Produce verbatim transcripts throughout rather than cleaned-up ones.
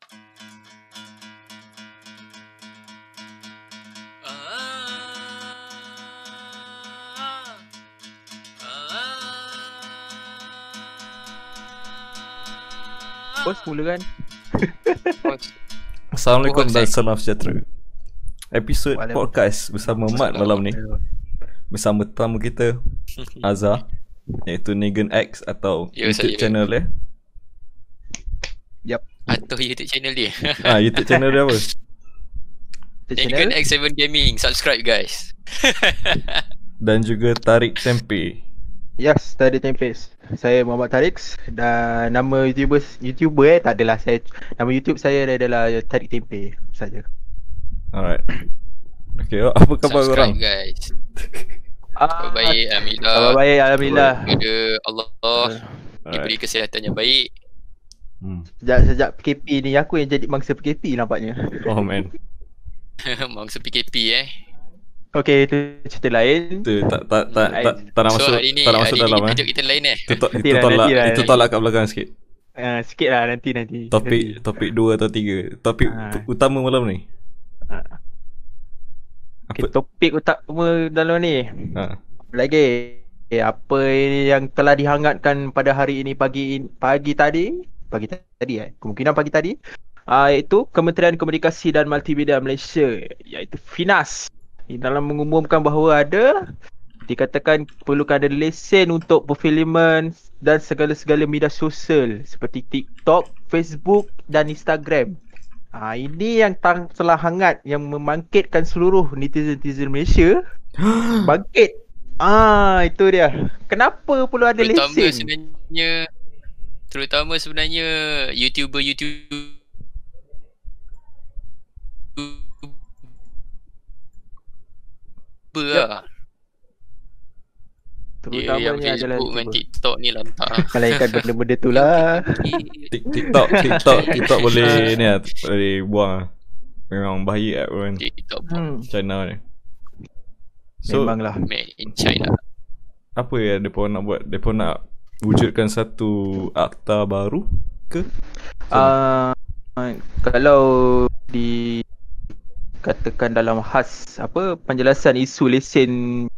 Bos mula kan. Assalamualaikum dan salam sejahtera. Episod podcast bersama Mat malam ni, bersama tetamu kita Azhar, iaitu Negan X atau Yo, YouTube saya. channel dia. Yap. Atau YouTube channel dia. Ah, YouTube channel dia apa? Negan X seven Gaming. Subscribe guys. Dan juga Tarik Tempe. Yes, Tarik Tempes. Saya Muhammad Tarik dan nama YouTuber YouTuber eh tak adalah saya. Nama YouTube saya adalah Tarik Tempe saja. Alright. Okay, apa khabar korang? Subscribe guys. Ah, Khabar baik, alhamdulillah. Khabar baik, alhamdulillah. Kepada Allah diberi kesihatan yang baik. Hmm. Sejak sejak P K P ni aku yang jadi mangsa P K P nampaknya. Oh man. Mangsa P K P eh. Okey, itu cerita lain. Tu tak tak tak tak, tak nak masuk So hari ni, tak nak masuk hari dalam ni eh. tajuk kita lain eh. Itu to- Nanti itu lah, tolak nanti lah. itu tolak kat belakang sikit. Uh, sikit lah nanti nanti. Topik nanti. topik dua atau tiga. Topik Ah. utama malam ni. Ah. Okay, topik utama dalam ni. Ha. Lagi eh, apa yang telah dihangatkan pada hari ini pagi pagi tadi, pagi tadi eh, kemungkinan pagi tadi, uh, iaitu Kementerian Komunikasi dan Multimedia Malaysia, iaitu Finas, dalam mengumumkan bahawa ada dikatakan perlukan ada lesen untuk perfilman dan segala-segala media sosial seperti TikTok, Facebook dan Instagram. Ah, ini yang tang telah hangat yang membangkitkan seluruh netizen-netizen Malaysia bangkit. Ah, itu dia. Kenapa perlu ada Terutama lesen? sebenarnya Terutama sebenarnya YouTuber-YouTuber Ya. lah. Dia Terutamanya yang adalah Facebook dengan YouTuber. TikTok ni lantar. Melainkan benda-benda tu lah. Tik- TikTok TikTok TikTok boleh ni lah, boleh buang lah. Memang bahaya app kan TikTok Hmm, China ni. So memanglah. made in China. apa yang mereka nak buat? Mereka nak wujudkan satu akta baru ke? Uh, kalau di katakan dalam khas apa penjelasan isu lesen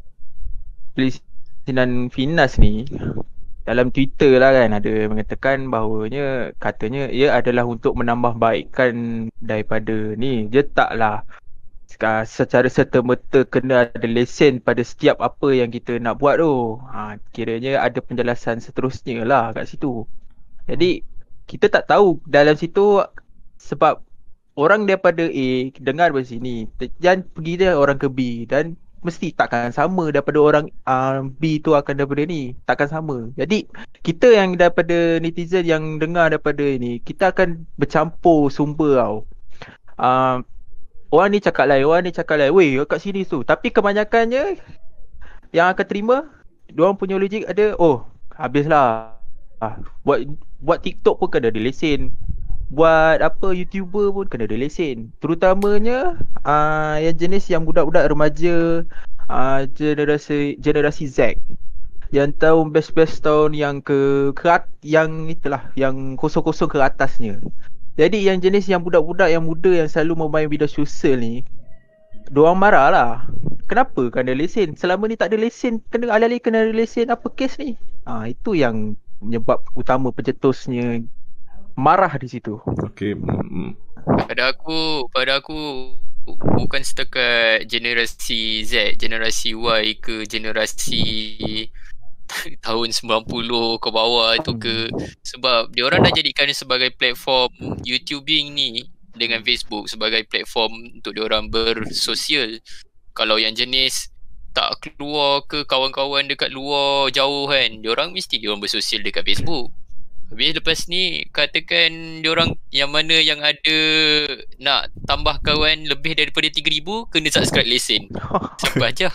lesenan Finas ni, dalam Twitter lah kan ada mengatakan bahawanya katanya ia adalah untuk menambah baikkan daripada ni. Dia taklah uh, secara serta-merta kena ada lesen pada setiap apa yang kita nak buat tu. Ha, kiranya ada penjelasan seterusnya lah kat situ. Jadi kita tak tahu dalam situ sebab orang daripada A dengar dari sini dan pergi dia orang ke B dan mesti takkan sama daripada orang uh, B tu akan daripada ni, takkan sama. Jadi kita yang daripada netizen yang dengar daripada ini, kita akan bercampur sumber tau. Uh, orang ni cakap lain, orang ni cakap lain. Weh, kat sini tu. Tapi kebanyakannya yang akan terima, diorang punya logik ada, oh, habislah. Ah, buat buat TikTok pun kena ada lesen. Buat apa YouTuber pun kena ada lesen. Terutamanya uh, yang jenis yang budak-budak remaja, uh, generasi generasi Z. Yang tahun best-best tahun yang ke kerat yang itulah yang kosong-kosong ke atasnya. Jadi yang jenis yang budak-budak yang muda yang selalu memain media sosial ni, diorang marah lah. Kenapa kena lesen? Selama ni tak ada lesen, kena alih-alih kena ada lesen, apa kes ni? Ah, itu yang menyebab utama pencetusnya marah di situ. Okey. mm, Pada aku, pada aku bukan setakat generasi Z, generasi Y ke generasi tahun sembilan puluh ke bawah tu ke, sebab dia orang dah jadikan sebagai platform YouTubing ni dengan Facebook sebagai platform untuk dia orang bersosial. Kalau yang jenis tak keluar ke kawan-kawan dekat luar jauh kan, dia orang mesti dia orang bersosial dekat Facebook. Habis lepas ni katakan diorang yang mana yang ada nak tambah kawan lebih daripada tiga ribu kena subscribe lesen. Siapa aja.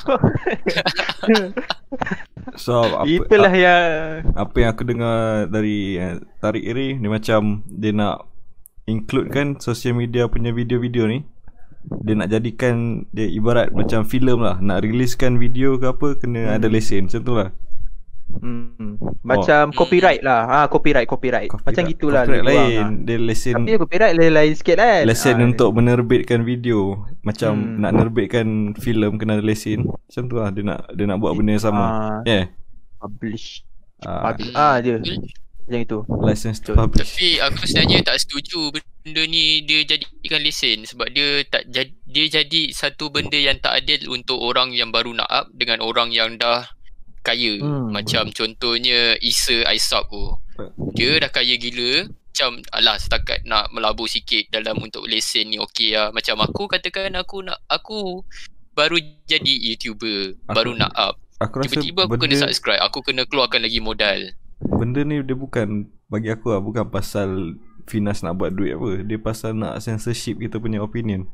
So apa, Itulah apa, yang apa yang aku dengar dari uh, Tarik ni, dia macam dia nak include kan social media punya video-video ni. Dia nak jadikan dia ibarat macam filem lah. Nak releasekan video ke apa kena hmm. ada lesen, macam tu lah. Hmm. Macam oh. copyright lah. Ha, copyright, copyright. copyright. Macam gitulah. Copyright lain. Lah. Dia lesen. Tapi copyright lain-lain sikit kan. Lesen ha, untuk menerbitkan video. Macam hmm. nak nerbitkan filem kena ada lesen. Macam tu lah. Dia nak dia nak buat benda yang sama. Ha. Yeah. Publish. Ah, publish. Ah dia. Macam itu. License to publish. Tapi aku sebenarnya tak setuju benda ni dia jadikan lesen sebab dia tak jadi, dia jadi satu benda yang tak adil untuk orang yang baru nak up dengan orang yang dah kaya. Hmm. Macam contohnya Isa Aisab tu. Dia dah kaya gila, macam alah setakat nak melabur sikit dalam untuk lesen ni okey lah. Macam aku katakan aku nak aku baru jadi YouTuber, aku, baru nak up. Aku tiba-tiba aku benda, kena subscribe, aku kena keluarkan lagi modal. Benda ni dia bukan bagi aku lah, bukan pasal Finas nak buat duit apa. Dia pasal nak censorship kita punya opinion.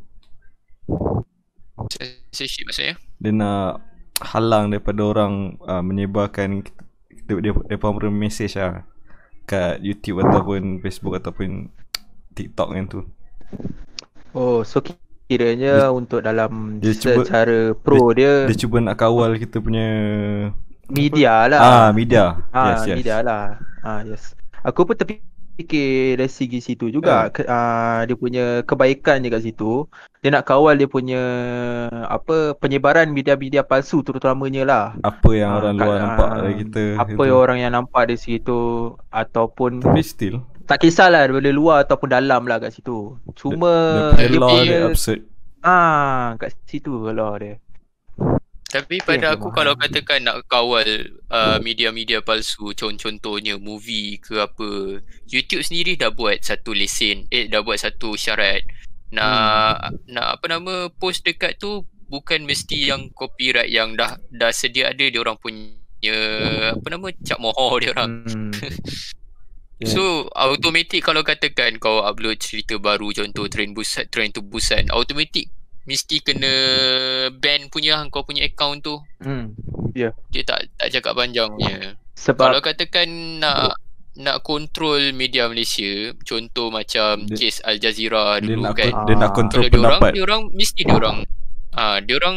Censorship maksudnya? Dia nak halang daripada orang uh, menyebarkan kita, dia daripada message lah kat YouTube ataupun Facebook ataupun TikTok kan tu. Oh, so kiranya dia, untuk dalam dia secara cuba, pro dia, dia dia cuba nak kawal kita punya media lah. Ah, media. Ah, yes, yes. media lah. Ah, yes. Aku pun terfikir dari segi situ juga. Yeah. Ke, uh, dia punya kebaikan je kat situ. Dia nak kawal dia punya apa penyebaran media-media palsu terutamanya lah. Apa yang uh, orang luar uh, nampak dari kita. Apa yang orang yang nampak di situ ataupun tapi still tak kisahlah dari luar ataupun dalam lah kat situ. Cuma the, the dia punya absurd. Ah, kat situ kalau dia. Tapi pada aku kalau katakan nak kawal uh, media-media palsu, contohnya movie ke apa, YouTube sendiri dah buat satu lesen, eh dah buat satu syarat. Nak hmm. nak apa nama post dekat tu bukan mesti yang copyright yang dah dah sedia ada dia orang punya apa nama cap mohor dia orang. Hmm. Yeah. So automatic kalau katakan kau upload cerita baru contoh Train Busan, Train to Busan, automatic mesti kena ban punya kau punya account tu. Hmm. Ya. Yeah. Dia tak tak cakap panjang punya. Sebab kalau katakan nak nak control media Malaysia, contoh macam dia, kes Al Jazeera dulu dia kan. Nak, dia nak control kalau pendapat. Dia orang mesti dia orang ah dia orang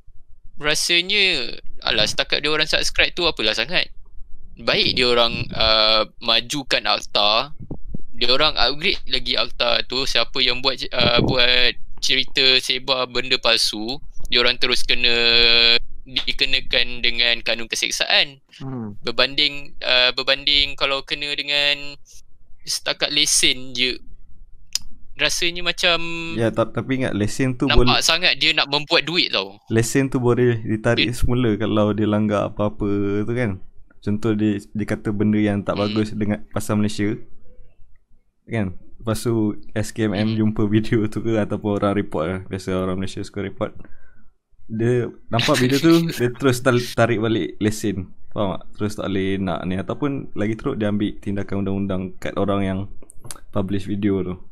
rasanya alah setakat dia orang subscribe tu apalah sangat. Baik dia orang uh, majukan Alta, dia orang upgrade lagi Alta tu, siapa yang buat uh, buat cerita sebar benda palsu, dia orang terus kena dikenakan dengan kanun keseksaan. Hmm. Berbanding uh, berbanding kalau kena dengan setakat lesen je, rasanya macam ya tak, tapi ingat lesen tu nampak boleh sangat dia nak membuat duit tau. Lesen tu boleh ditarik dia, semula kalau dia langgar apa-apa tu kan. Contoh dia dia kata benda yang tak hmm. bagus dengan pasal Malaysia kan. Lepas tu S K M M hmm. jumpa video tu ke ataupun orang report lah. Biasa orang Malaysia suka report. Dia nampak video tu dia terus tarik balik lesen. Faham tak? Terus tak boleh nak ni. Ataupun lagi teruk dia ambil tindakan undang-undang kat orang yang publish video tu.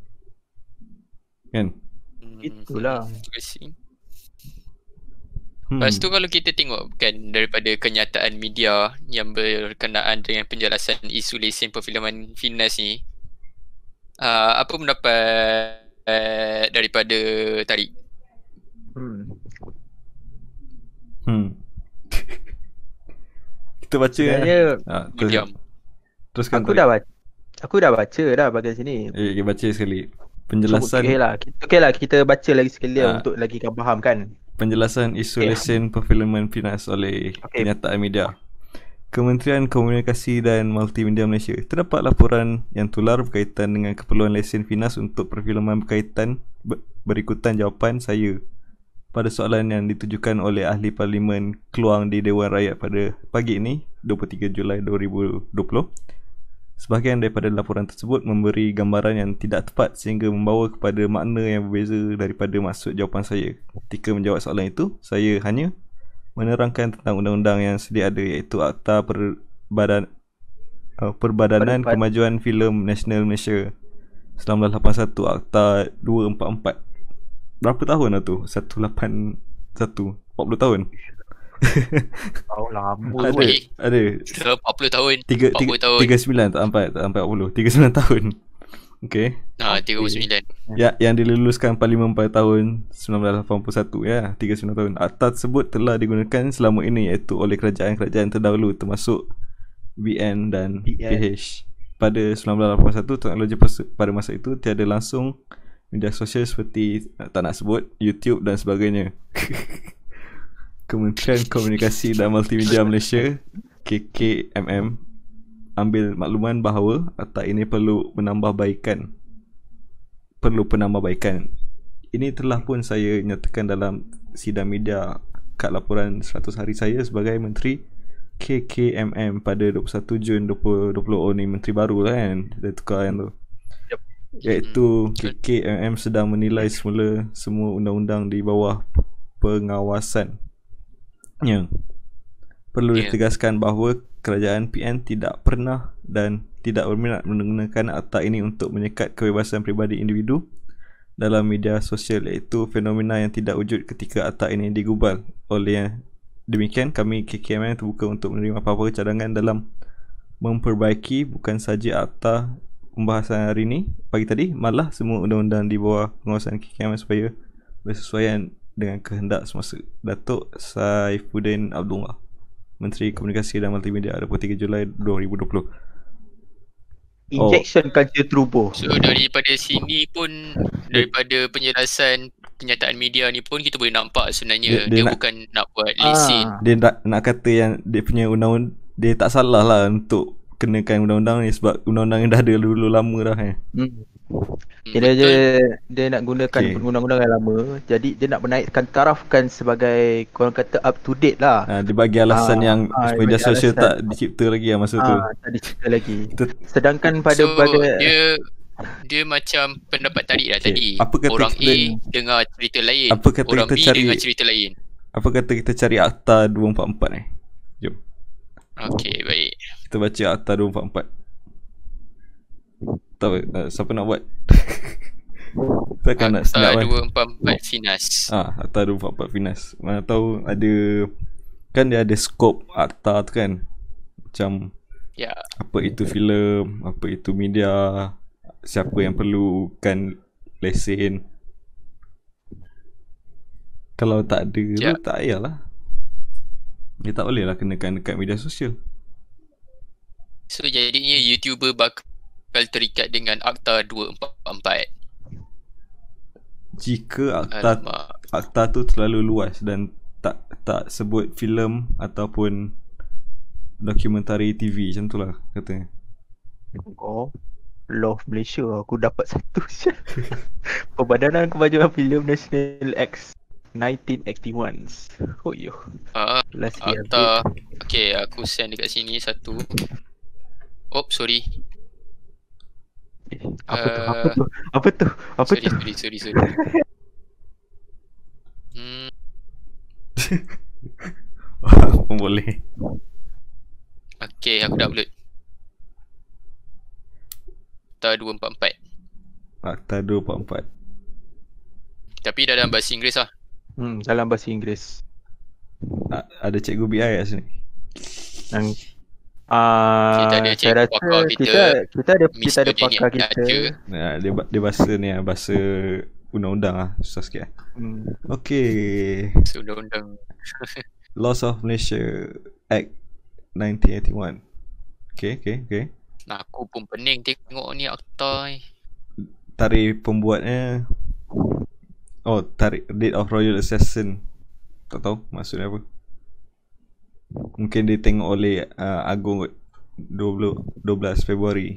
Kan? Itulah. Hmm. Lepas tu kalau kita tengok kan daripada kenyataan media yang berkenaan dengan penjelasan isu lesen perfilman Finas ni, uh, apa pendapat uh, daripada Tariq? Hmm. Hmm. Kita baca sebenarnya ha, terus, teruskan aku Tariq. dah baca. Aku dah baca dah bahagian sini. Eh, kita baca sekali. Penjelasan okey lah. Okey lah kita baca lagi sekali ha. untuk lagi kau faham kan. Penjelasan isu okay. lesen perfilman Finas oleh okay. kenyataan media. Kementerian Komunikasi dan Multimedia Malaysia. Terdapat laporan yang tular berkaitan dengan keperluan lesen Finas untuk perfilman berkaitan berikutan jawapan saya pada soalan yang ditujukan oleh Ahli Parlimen Keluang di Dewan Rakyat pada pagi ini dua puluh tiga Julai dua ribu dua puluh. Sebahagian daripada laporan tersebut memberi gambaran yang tidak tepat sehingga membawa kepada makna yang berbeza daripada maksud jawapan saya. Ketika menjawab soalan itu, saya hanya menerangkan tentang undang-undang yang sedia ada iaitu Akta Perbadan, uh, Perbadanan Perbadan. Kemajuan Filem Nasional Malaysia seribu sembilan ratus lapan puluh satu, Akta dua ratus empat puluh empat. Berapa tahun lah tu? seratus lapan puluh satu, empat puluh tahun. Oh lama ada, weh. Ada empat puluh tahun tiga, empat puluh tiga, tahun tiga puluh sembilan tak sampai tak sampai empat puluh tiga puluh sembilan tahun. Okey. Ha tiga puluh sembilan. Ya yang diluluskan Parlimen pada tahun seribu sembilan ratus lapan puluh satu ya, tiga puluh sembilan tahun. Akta tersebut telah digunakan selama ini iaitu oleh kerajaan-kerajaan terdahulu termasuk B N dan B N. P H. Pada sembilan belas lapan puluh satu, teknologi pada masa itu tiada langsung media sosial seperti, tak nak sebut, YouTube dan sebagainya. Kementerian Komunikasi dan Multimedia Malaysia K K M M ambil makluman bahawa akta ini perlu menambahbaikan perlu penambahbaikan. Ini telah pun saya nyatakan dalam sidang media kad laporan seratus hari saya sebagai Menteri K K M M pada dua puluh satu Jun dua ribu dua puluh. Oh ni menteri baru lah kan, dia tukar yang tu. Yep. Iaitu K K M M sedang menilai semula semua undang-undang di bawah pengawasan. Ya. Perlu yeah. ditegaskan bahawa kerajaan P N tidak pernah dan tidak berminat menggunakan akta ini untuk menyekat kebebasan peribadi individu dalam media sosial, iaitu fenomena yang tidak wujud ketika akta ini digubal. Oleh demikian, kami K K M M terbuka untuk menerima apa-apa cadangan dalam memperbaiki bukan saja akta pembahasan hari ini pagi tadi, malah semua undang-undang di bawah pengawasan K K M M supaya bersesuaian dengan kehendak semasa. Datuk Saifuddin Abdullah, Menteri Komunikasi dan Multimedia, dua puluh tiga Julai dua ribu dua puluh. Injection oh. Kaca turbo. So daripada sini pun, daripada penjelasan kenyataan media ni pun kita boleh nampak sebenarnya dia, dia, dia nak, bukan nak buat lesen. Ah. Dia nak, nak kata yang dia punya undang-undang, dia tak salah lah untuk kenakan undang-undang ni sebab undang-undang yang dah ada dulu lama dah eh. Hmm. Dia dia, dia nak gunakan okay. undang-undang yang lama, jadi dia nak menaikkan tarafkan sebagai korang kata up to date lah. Ha, dia bagi alasan ha, yang ha, media sosial tak dicipta lagi lah masa ha, tu. Tak dicipta lagi. Sedangkan pada so, pada dia dia macam pendapat tarik lah okay. tadi. Apa kata orang kita, A dengar cerita lain, apa kata orang kita B cari, dengar cerita lain. Apa kata kita cari akta dua empat empat ni? Jom. Okey, baik. Kita baca akta dua empat empat. Tak uh, siapa nak buat? Takkan nak Akta dua empat empat Finas. Ah, Akta dua empat empat Finas. Mana tahu ada, kan dia ada skop akta tu kan. Macam ya. Apa itu filem, apa itu media, siapa yang perlukan lesen. Kalau tak ada ya. tu tak payahlah. Dia tak boleh lah kenakan dekat media sosial. So jadinya YouTuber bakal terikat dengan akta dua empat empat. Jika akta Alamak. akta tu terlalu luas dan tak tak sebut filem ataupun dokumentari T V macam tu lah katanya. Oh, Law of Malaysia aku dapat satu je. Perbadanan Kemajuan Filem Nasional X nineteen eighty-one. Oh yo. Ah, uh, akta. Okay, aku send dekat sini satu. Oh, sorry. Apa tu? Apa tu? Apa tu? Apa sorry, tu? Sorry, sorry, sorry. hmm. Oh, boleh. Okay, aku dah upload. Akta dua empat empat. Akta dua empat empat. Tapi dah dalam bahasa Inggeris lah. Hmm, dalam bahasa Inggeris. A- ada cikgu B I kat sini. Yang Uh, kita ada cikgu pakar kita, kita, kita ada kita ada pakar kita. Nah, dia dia bahasa ni lah, bahasa undang-undang lah, susah sikit. Hmm. Okey. Undang-undang. Laws of Malaysia Act nineteen eighty-one. Okey, okey, okey. Nah, aku pun pening tengok ni akta ni. Tarikh pembuatnya. Oh, tarikh date of royal accession. Tak tahu maksudnya apa. Mungkin dia tengok oleh uh, Agong dua belas Februari.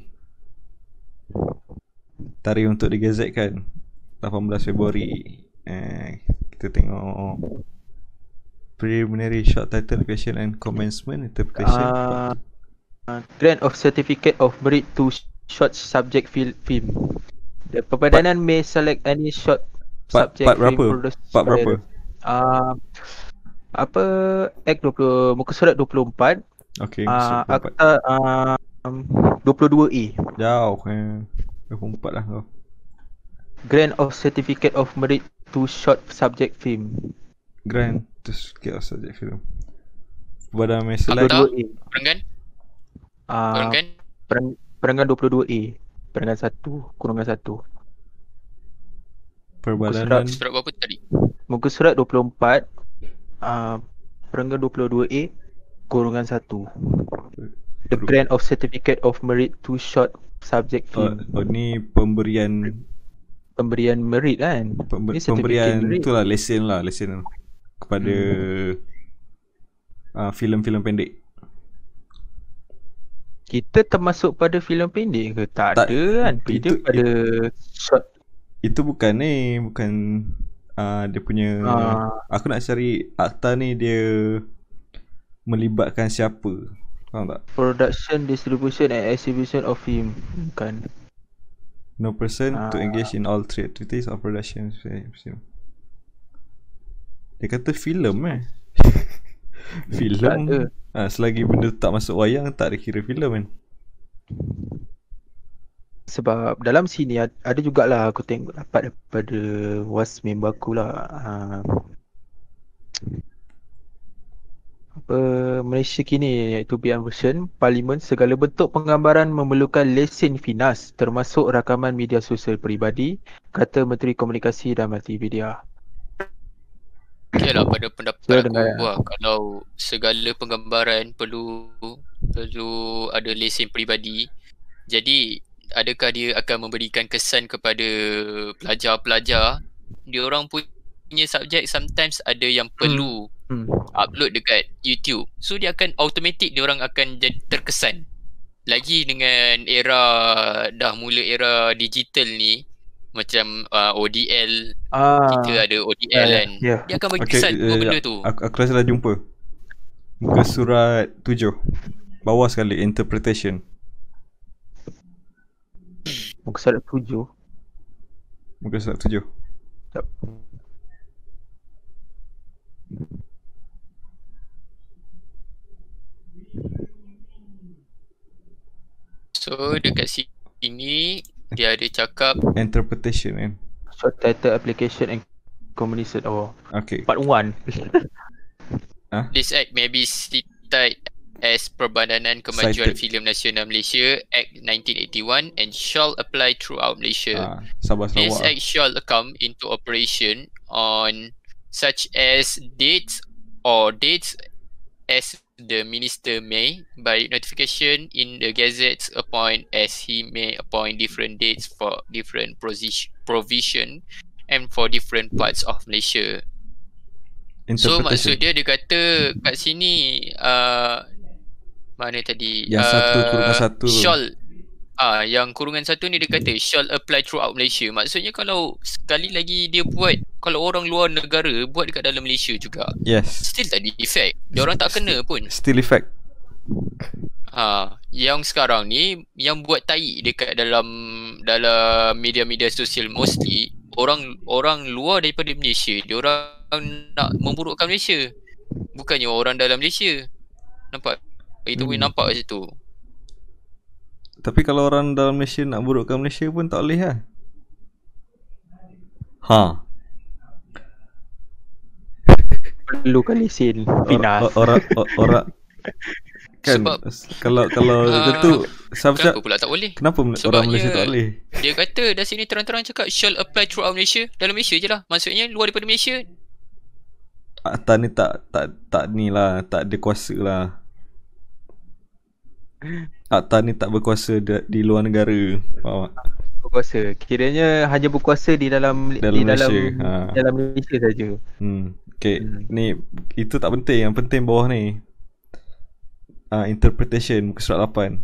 Tarikh untuk digazetkan lapan belas Februari. Eh, kita tengok preliminary short title question and commencement interpretation. Uh, uh, grant of certificate of merit to short subject film. The Perbadanan may select any short part, subject part film berapa? Part berapa? Uh, apa Act dua puluh muka surat dua puluh empat. Okey, uh, akta uh, dua puluh dua A. Jauh eh. dua puluh empat lah kau. Grant of certificate of merit to short subject film. Grant to certificate of subject film. Perbadanan may select Perenggan? Uh, Perenggan? Pereng, perenggan dua puluh dua A. Perenggan satu kurungan satu. Perbadanan muka surat, surat berapa tadi? Muka surat dua puluh empat. Uh, perenggan dua puluh dua A kurungan satu. The grant of certificate of merit to short subject Oh, film. oh ni pemberian Pemberian merit kan. pember, Ni certificate pemberian merit. itulah lesen lah, lesen kepada Hmm. uh, filem-filem pendek. Kita termasuk pada filem pendek ke? Tak, Tak, ada kan. Dia itu- pada short. Itu bukan ni, bukan uh, dia punya Ah. aku nak cari akta ni dia melibatkan siapa. Faham tak? Production, distribution and exhibition of film. Bukan. No person to Ah. engage in all three activities of production. Dia kata filem eh. Filem. Tak ada. Ha, selagi benda tak masuk wayang tak dikira filem kan. Sebab dalam sini ad- ada jugalah aku tengok dapat daripada was member aku lah. Ha. Apa Malaysia kini iaitu B M version Parlimen segala bentuk penggambaran memerlukan lesen finas termasuk rakaman media sosial peribadi, kata Menteri Komunikasi dan Multimedia. Okay lah, pada pendapat Saya aku dengar. wah, kalau segala penggambaran perlu perlu ada lesen peribadi, jadi adakah dia akan memberikan kesan kepada pelajar-pelajar? Dia orang punya subjek sometimes ada yang perlu Hmm. upload dekat YouTube. So dia akan automatic, dia orang akan jadi terkesan. Lagi dengan era dah mula era digital ni, macam uh, O D L, Ah. kita ada O D L Ya, ya, kan. ya. Dia akan bagi Okay, kesan dua eh, benda tu. Aku, aku rasa dah jumpa. Muka surat tujuh. Bawah sekali interpretation. Muka surat tujuh. Muka surat tujuh. Sekejap. So dekat sini dia ada cakap Interpretation kan. Short title application and communication. Oh, Okay. part one. this act may be cited as Perbadanan Kemajuan Cited. Filem Nasional Malaysia Act nineteen eighty-one and shall apply throughout Malaysia. Ah, Sabah This Sarawak. act shall come into operation on such as dates or dates as the minister may, by notification in the gazettes, appoint as he may appoint different dates for different provision provision and for different parts of Malaysia. So maksud dia, dia kata kat sini uh, mana tadi? Yang satu kurungan satu. Shall Ah, yang kurungan satu ni dia kata shall apply throughout Malaysia. Maksudnya kalau sekali lagi dia buat, kalau orang luar negara buat dekat dalam Malaysia juga, Yes. still tak ada effect. Dia orang tak kena pun. Still effect. Ha, yang sekarang ni yang buat tai dekat dalam dalam media-media sosial mostly orang orang luar daripada Malaysia. Dia orang nak memburukkan Malaysia. Bukannya orang dalam Malaysia. Nampak? Itu Hmm. boleh nampak kat situ. Tapi kalau orang dalam Malaysia nak burukkan Malaysia pun tak boleh lah. Ha. Perlukan lesen finas. Or- Orang or- orang kan Sebab kalau kalau Ah, tentu siapa kenapa pula tak boleh? kenapa orang Sebabnya- Malaysia tak boleh? Dia kata dah sini terang-terang cakap shall apply throughout Malaysia. Dalam Malaysia je lah. Maksudnya luar daripada Malaysia Akta ni tak tak tak ni lah, tak ada kuasa lah. Akta ni tak berkuasa di, di luar negara. Faham tak? Berkuasa. Kiranya hanya berkuasa di dalam Dalam di dalam Malaysia, ha. dalam Malaysia saja. Hmm. Okay, Hmm. ni itu tak penting. Yang penting bawah ni. Uh, interpretation muka surat lapan.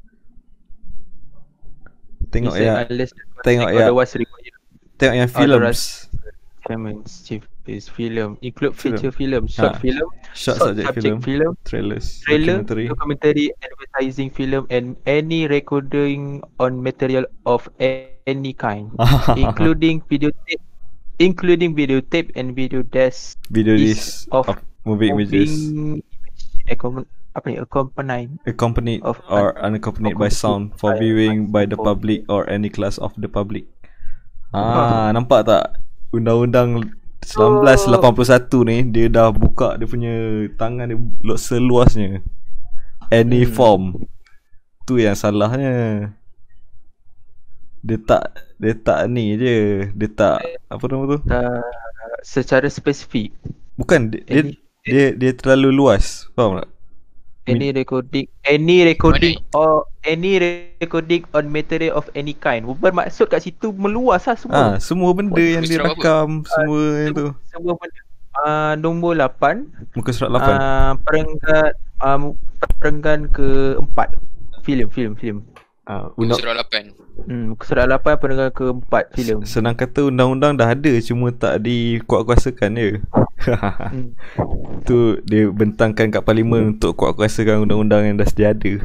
Tengok ya. Tengok ya. Tengok yang films. Comments chief is film include Film. feature film, short Ha. film, Short short subject subject film, film, trailers, trailer, documentary. documentary, advertising film and any recording on material of a- any kind, including videotape, including videotape and video desk video is disc of of moving images moving accom- apa ni accompanied accompanied of or unaccompanied by sound for by- viewing by the for- public or any class of the public. Ah, nampak tak? Undang-undang seribu sembilan ratus lapan puluh satu ni dia dah buka dia punya tangan dia lu- seluasnya. Any Hmm. form. Tu yang salahnya. Dia tak dia tak ni je. Dia tak apa nama tu? uh, secara spesifik. Bukan dia dia, Any- dia, dia terlalu luas. Faham tak? Any recording Any recording or Any recording on material of any kind. Bermaksud kat situ meluas lah semua. Ah, semua benda yang dia rakam, semua uh, yang tu. Semua benda. Uh, nombor lapan. Muka surat lapan. Uh, perenggan um, Perenggan keempat. Filem, filem, filem. Uh, muka surat lapan. Hmm, muka surat lapan perenggan keempat filem. Senang kata undang-undang dah ada, cuma tak dikuat-kuasakan je. hmm. Tu dia bentangkan kat parlimen untuk kuat-kuasakan undang-undang yang dah sedia ada.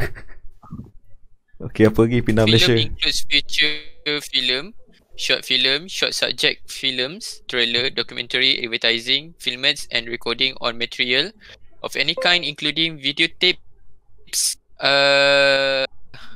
Okey, apa lagi pindah film Malaysia? Film includes feature film, short film, short subject films, trailer, documentary, advertising, filmats and recording on material of any kind including videotapes uh,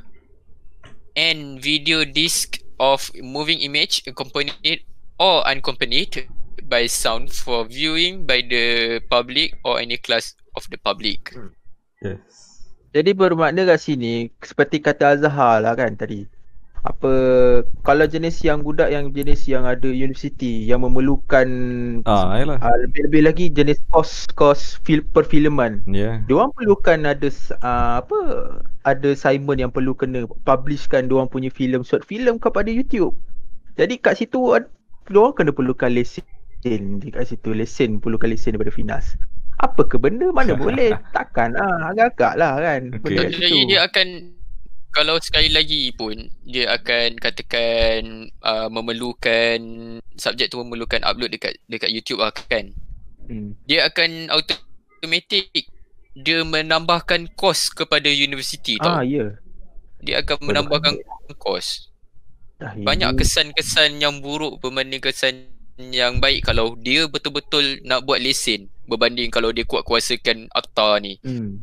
and video disc of moving image accompanied or unaccompanied by sound for viewing by the public or any class of the public. Yes. Jadi bermakna kat sini seperti kata Azhar lah kan tadi. Apa kalau jenis yang budak yang jenis yang ada universiti yang memerlukan ah yalah. Uh, lebih-lebih lagi jenis kos-kos fil perfilman. Ya. Yeah. Diorang perlukan ada uh, apa ada assignment yang perlu kena publishkan diorang punya filem short film kepada YouTube. Jadi kat situ diorang kena perlukan lesen. Kat situ lesen perlukan lesen daripada Finas. Apa ke benda mana boleh? Takkan lah, agak-agak lah kan. Okay. Jadi dia akan, kalau sekali lagi pun dia akan katakan uh, memerlukan, subjek tu memerlukan upload dekat dekat YouTube lah kan. Hmm. Dia akan automatic dia menambahkan kos kepada universiti tau. Ah ya. Yeah. Dia akan Betul menambahkan kos. Dah banyak ini. Kesan-kesan yang buruk berbanding kesan yang baik kalau dia betul-betul nak buat lesen berbanding kalau dia kuat kuasakan akta ni. Hmm.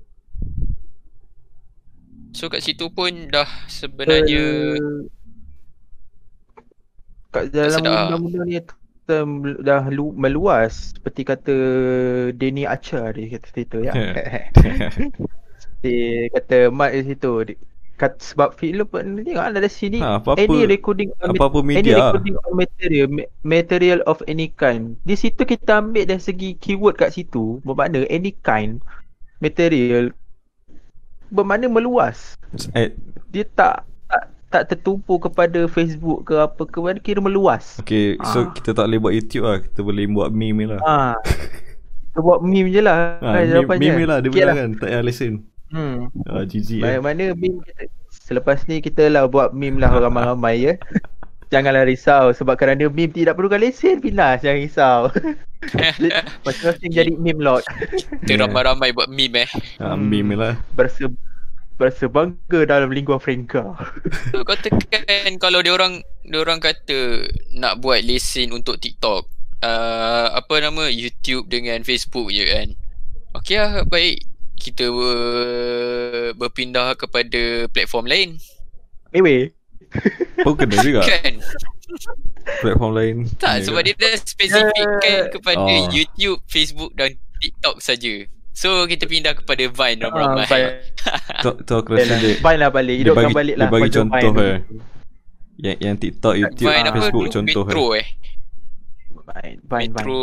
So kat situ pun dah sebenarnya uh, kat dalam undang-undang ni dah lu, meluas seperti kata Denny Archer dia kata situ ya. Dia kata Mat di situ kat, sebab filem pun tengok ada sini ha, apa-apa, any recording on apa-apa media, any recording on material material of any kind. Di situ kita ambil dari segi keyword kat situ bermakna any kind material bermakna meluas. Eh. Dia tak tak tak tertumpu kepada Facebook ke apa ke, kira meluas. Okay, so ha. kita tak boleh buat YouTube lah, kita boleh buat meme lah. Ha. Kita buat meme je lah. Ha, meme, meme lah dia okay bilang lah. Kan tak payah lesen. Hmm. Ah, G G eh. Mana meme kita selepas ni kita lah buat meme lah ramai-ramai ya. Janganlah risau sebab kerana meme tidak perlukan lesen Finas, jangan risau. Masing-masing jadi meme lord. Kita ramai-ramai buat meme eh. Ah, meme lah. Berse berse bangga dalam lingua franca. So, kau tekan kalau dia orang dia orang kata nak buat lesen untuk TikTok, uh, apa nama YouTube dengan Facebook je kan. Okey lah, baik kita ber, berpindah kepada platform lain. Anyway. Oh kena juga kan? Platform lain. Tak, yeah, sebab dia dah spesifikkan uh, kepada oh. YouTube, Facebook dan TikTok saja. So kita pindah kepada Vine ramai-ramai. Tu tu aku rasa dia Vine lah balik, hidupkan balik lah. Dia bagi contoh eh. Yang yang TikTok, YouTube, Vine Facebook apa, contoh Metro eh. eh. Vine, Vine, Metro.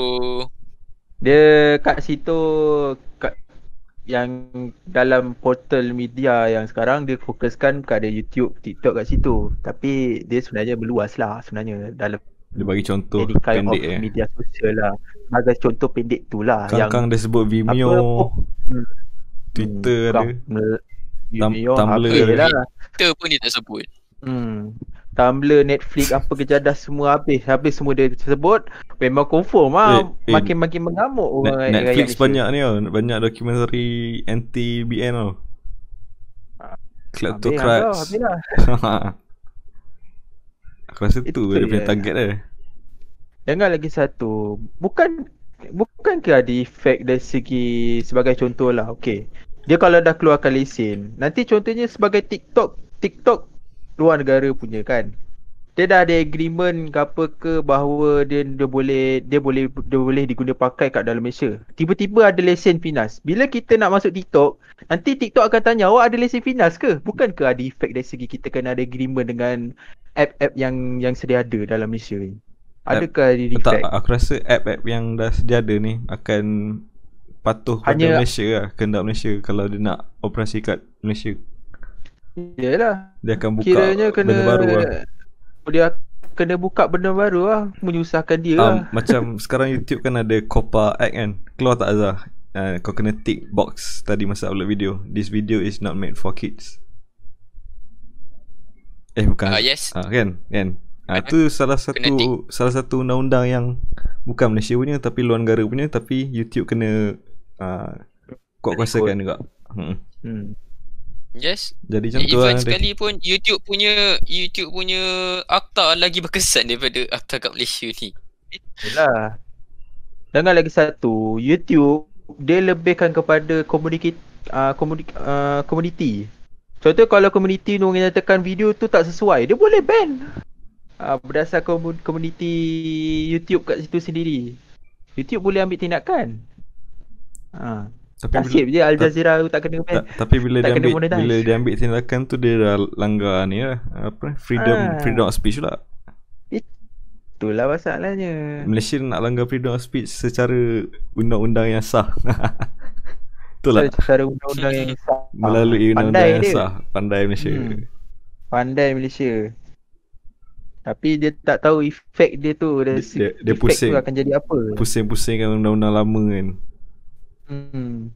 Dia kat situ kat yang dalam portal media yang sekarang dia fokuskan kepada YouTube, TikTok kat situ. Tapi dia sebenarnya meluas lah sebenarnya dalam dia bagi contoh kind pendek of eh. media sosial lah. Bagi contoh pendek tu lah. Kang-kang dia sebut Vimeo, apa, hmm, Twitter hmm, ada, Vimeo, Tumblr lah. Twitter pun dia tak sebut. Hmm. Tumblr, Netflix, apa kejadah semua habis. Habis semua dia sebut. Memang confirm lah. Eh, makin-makin eh, mengamuk orang Net, Netflix banyak ni tau. Banyak dokumentari anti B N tau. Kleptocrats. Habis lah. Aku rasa tu dia punya target dia. Jangan lagi satu. Bukan Bukan ke ada efek dari segi sebagai contoh lah. Okay, dia kalau dah keluarkan lesen, nanti contohnya sebagai TikTok, TikTok luar negara punya kan, dia dah ada agreement ke apa ke bahawa dia dia boleh dia boleh dia boleh diguna pakai kat dalam Malaysia. Tiba-tiba ada lesen Finas. Bila kita nak masuk TikTok, nanti TikTok akan tanya, awak ada lesen Finas ke? Bukan ke ada efek dari segi kita kena ada agreement dengan app-app yang yang sedia ada dalam Malaysia ni? Adakah ada efek? Tak, aku rasa app-app yang dah sedia ada ni akan patuh pada Hanya- Malaysia lah, kehendak Malaysia. Kalau dia nak operasi kat Malaysia, Yalah. dia akan buka Kiranya kena benda baru lah. Dia kena buka benda baru lah, menyusahkan dia um, lah. Macam sekarang YouTube kan ada COPPA Act kan. Keluar tak Azhar? Uh, kau kena tick box tadi masa upload video. This video is not made for kids. Eh bukan. Ah, yes. Ah, kan? Kan? Ah, tu salah satu salah satu undang-undang yang bukan Malaysia punya tapi luar negara punya, tapi YouTube kena uh, kuat kuasakan juga. Hmm. Hmm. Yes. Jadi macam tu Even lah. sekali pun YouTube punya YouTube punya akta lagi berkesan daripada akta kat Malaysia ni. Yalah. Dengan lagi satu, YouTube dia lebihkan kepada komuniti uh, komuniti, uh, komuniti. Contoh kalau komuniti tu menyatakan video tu tak sesuai, dia boleh ban. Uh, berdasar komuniti YouTube kat situ sendiri. YouTube boleh ambil tindakan. Ha. Tapi Nasib je Al Jazeera tu tak kena ban. Ta- tapi bila Tak dia kena ambil monetize. bila dia ambil tindakan tu, dia dah langgar ni lah, apa freedom Ah. freedom of speech pula. Itulah masalahnya. Malaysia nak langgar freedom of speech secara undang-undang yang sah. Itulah Cara undang-undang yang sah. melalui Pandai undang-undang yang dia. sah. Pandai Malaysia. Hmm. Pandai Malaysia. Tapi dia tak tahu efek dia tu. Dia, Dia- dia efek pusing. tu akan jadi apa. Pusing-pusingkan undang-undang lama kan. Hmm.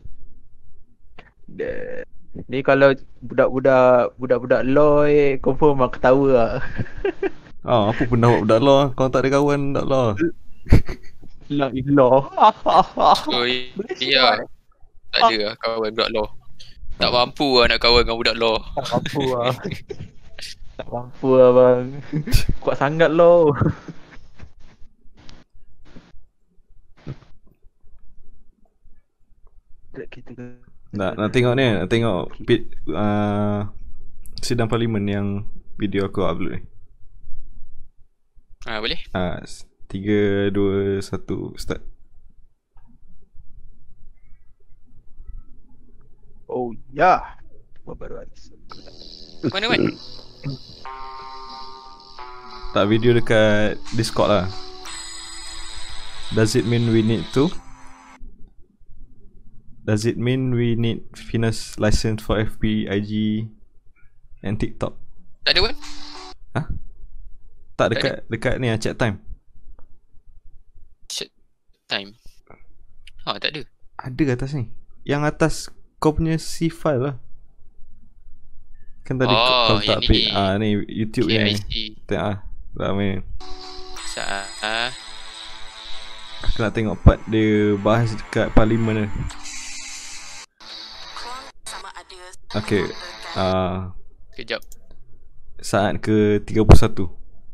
Dia, ni kalau budak-budak budak-budak law eh, confirm mak ketawa lah. Ah, apa pun dah buat budak law. Kau tak ada kawan budak law. La ilah. So ya. Tak ada lah kawan budak law. Tak mampu lah nak kawan dengan budak law. Tak mampu lah. Tak mampu lah bang. Kuat sangat law. Kita Nak, nak tengok ni, nak tengok pit, uh, sidang parlimen yang video aku upload ni. Ah, boleh? Ah, tiga, dua, satu, start. Oh ya. Baru ada. Mana Wan? Tak, video dekat Discord lah. Does it mean we need to? Does it mean we need Finas license for F B, I G and TikTok? Tak ada Wan? Hah? Tak, dekat dekat ni, chat time. Shit. Time. Ha, tak ada. Ada atas ni. Yang atas kau punya C file lah. Kan tadi Oh, kau, kau tak yang update. ni. Ah ni YouTube Okay, ni. I see. Tengok ah. Ramai. Sa- Aku nak tengok part dia bahas dekat parlimen ni. Okay. Ah, Kejap. saat ke tiga puluh satu.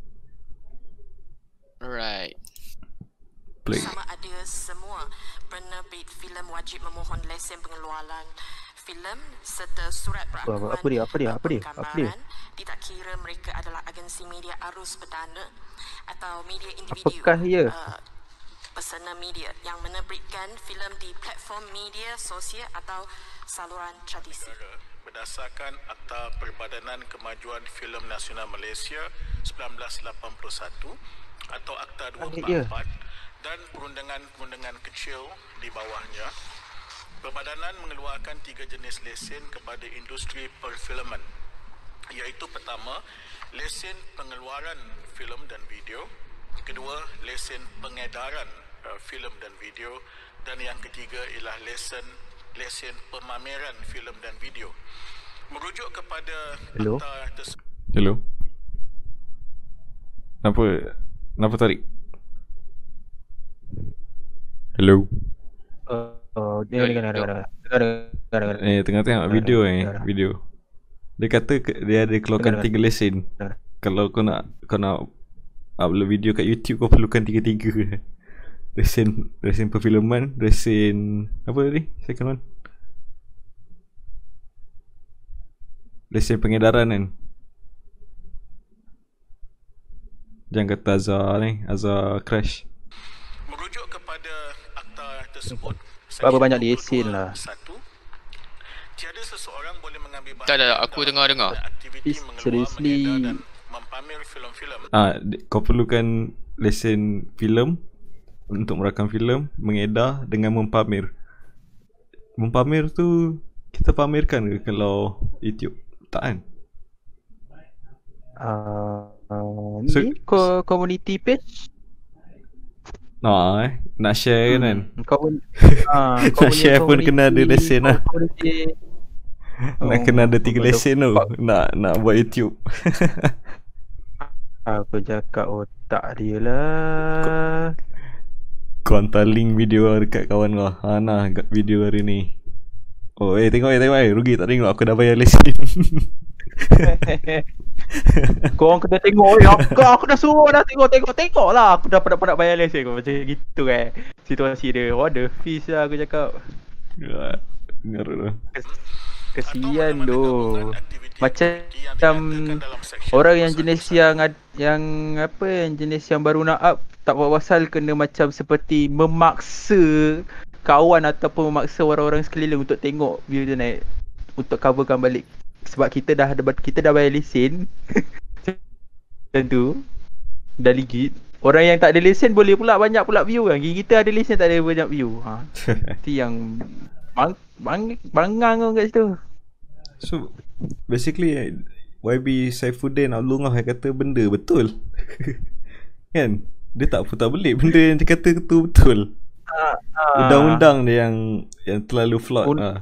Alright. Play. Sama ada semua penerbit filem wajib memohon lesen pengeluaran filem serta surat Apa- perakuan apa dia? Apa dia? Apa dia? Apa dia? penggambaran tidak kira mereka adalah agensi media arus perdana atau media individu. Apakah ia? Uh, pesena media yang menerbitkan filem di platform media sosial atau saluran tradisi. Berdasarkan Akta Perbadanan Kemajuan Filem Nasional Malaysia seribu sembilan ratus lapan puluh satu atau Akta dua puluh empat dan perundangan-perundangan kecil di bawahnya, Perbadanan mengeluarkan tiga jenis lesen kepada industri perfilman, iaitu pertama, lesen pengeluaran filem dan video, kedua, lesen pengedaran uh, filem dan video, dan yang ketiga ialah lesen lesen pemameran filem dan video. Merujuk kepada Hello? akta tersebut. Hello. Kenapa? Kenapa tarik? Hello. Uh, oh, dia dengar dengar dengar. Dengar dengar dengar. Eh, tengah tengok Dah, video dah, ni, dah, dah. video. Dia kata ke- dia ada keluarkan Dengar, tiga lesen. Dah. Kalau kau nak kau nak upload video kat YouTube, kau perlukan tiga-tiga. Lesen lesen perfilman, lesen apa tadi? Second one. Lesen pengedaran kan. Jangan kata Azhar ni, Azhar crash. Merujuk kepada akta tersebut. Berapa Section banyak dua puluh lesen dua lah. satu, tiada seseorang boleh mengambil Tak ada, bahagian aku dalam dengar-dengar. aktiviti Is- mengeluar, seriously. mengedar dan mempamer filem-filem. Ah, di- kau perlukan lesen filem untuk merakam filem, mengedar dengan mempamer. Mempamer tu kita pamerkan ke kalau YouTube? Tak kan? Uh, uh, So- ni ko- community page. Nah, eh. Nak share kan kan? Hmm, kau ah, Nak share pun kena ada lesen lah. community- Nak kena ada tiga kalau- lesen tu. Nak nak buat YouTube. Aku cakap otak dia lah. Kau hantar link video dekat kawan kau. Ha nah video hari ni. Oh eh tengok eh tengok eh. Rugi tak tengok aku dah bayar lesen. Korang kena tengok eh. Aku, aku dah suruh dah tengok-tengok Tengok lah. Aku dah penat-penat bayar lesen kau. Macam gitu kan situasi dia. What the fish lah aku cakap. Ngarut lah. Kesian tu. Macam orang yang jenis yang ad- yang apa yang jenis yang baru nak up tak buat pasal kena macam seperti memaksa kawan ataupun memaksa orang-orang sekeliling untuk tengok view dia naik untuk coverkan balik sebab kita dah ada kita dah bayar lesen. Macam tu dah ligit. Orang yang tak ada lesen boleh pula banyak pula view kan. Kita ada lesen tak ada banyak view. Ha. Itu yang bang bang bangang kau kat situ. So basically Y B Saifuddin Abdullah yang kata benda betul. Kan? Dia tak putar belik benda yang dia kata tu betul. Ah, ah. Undang-undang dia yang yang terlalu flawed. Un- ah.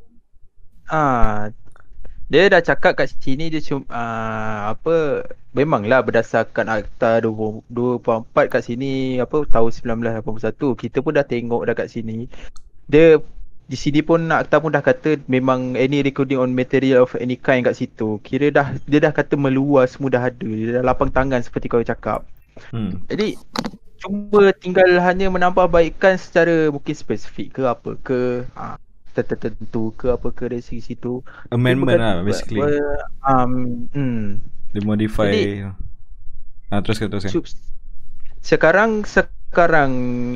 Ah, dia dah cakap kat sini dia cuma uh, apa memanglah berdasarkan Akta dua puluh empat kat sini apa tahun sembilan belas lapan puluh satu kita pun dah tengok dah kat sini. Dia di sini pun Akta pun dah kata memang any recording on material of any kind kat situ. Kira dah dia dah kata meluas semua dah ada. Dia dah lapang tangan seperti kau cakap. Hmm. Jadi cuma tinggal hanya menambah baikkan secara mungkin spesifik ke apa ke ha, tertentu ke apa ke dari segi situ. Amendment Bukan- lah basically. ber- Um, hmm. Dia modify. Jadi- Ah teruskan teruskan. Cuk, sekarang sekarang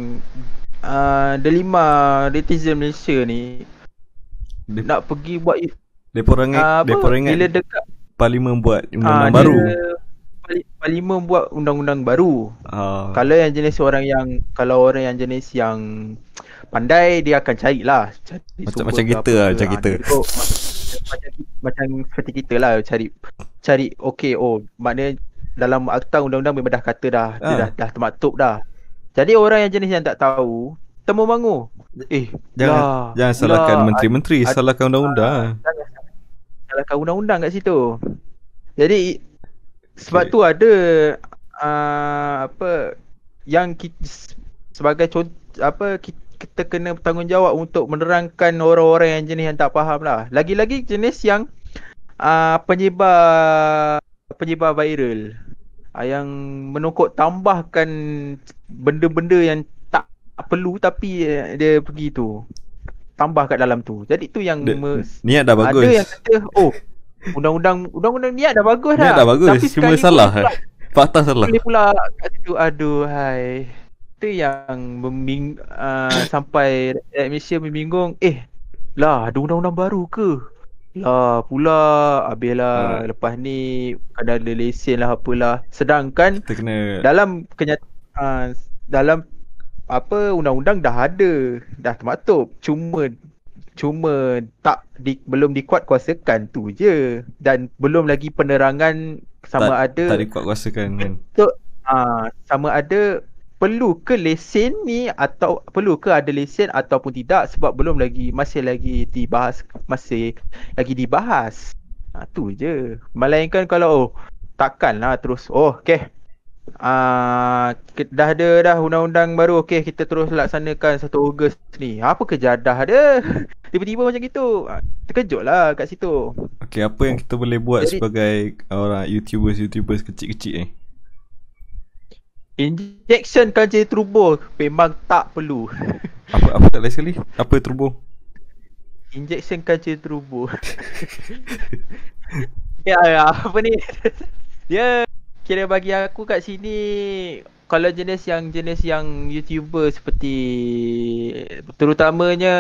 uh, delima netizen Malaysia ni Dia, nak pergi buat dia orang uh, dia apa orang bila ingat dekat parlimen buat ah, undang-undang dia- baru. parli- Parlimen buat undang-undang baru. Ah. Kalau yang jenis orang yang kalau orang yang jenis yang pandai dia akan carilah cari Macam- sumber macam ke kita apa lah, ke. macam Ah, kita. dia ikut, macam macam seperti kita lah cari cari okey oh maknanya dalam akta undang-undang memang dah kata dah dia Ah. dah dah termaktub dah. Jadi orang yang jenis yang tak tahu temu bangu. Eh Jangan lah, jangan salahkan lah, menteri-menteri, ad- salahkan undang-undang. Jangan salahkan undang-undang kat situ. Jadi sebab Okay. tu ada uh, apa yang kita, sebagai contoh apa kita, kita kena bertanggungjawab untuk menerangkan orang-orang yang jenis yang tak faham lah. Lagi-lagi jenis yang uh, penyebar penyebar viral uh, yang menokok tambahkan benda-benda yang tak perlu tapi uh, dia pergi tu tambah kat dalam tu. Jadi tu yang Dia- me, Niat dah bagus. ada yang kata oh undang-undang undang-undang niat dah bagus dah. Niat dah bagus, Tapi cuma sekali salah. pula Fakta salah. boleh pula kat situ aduh hai. Itu yang meming, uh, sampai rakyat Malaysia membingung eh lah ada undang-undang baru ke? Lah pula habislah Alright. lepas ni kena ada lesen lah apalah. Sedangkan Kita kena dalam kenyataan uh, dalam apa undang-undang dah ada, dah termaktub. Cuma cuma tak di, belum dikuatkuasakan tu je dan belum lagi penerangan sama tak, ada tak dikuatkuasakan kan. uh, sama ada perlu ke lesen ni atau perlu ke ada lesen ataupun tidak sebab belum lagi masih lagi dibahas masih lagi dibahas. Ha, tu je. Melainkan kalau oh, takkanlah terus oh okey. Ah uh, dah ada dah undang-undang baru okey kita terus laksanakan satu Ogos ni. Apa kejadah dia? Tiba-tiba macam gitu. Ah, terkejutlah kat situ. Okey, apa yang kita boleh buat Jadi- sebagai orang YouTubers-YouTubers kecil-kecil ni? Injection kancil turbo memang tak perlu. Apa apa tak lagi sekali? Apa turbo? Injection kancil turbo. ya, ya, apa ni? Dia kira bagi aku kat sini kalau jenis yang jenis yang YouTuber seperti terutamanya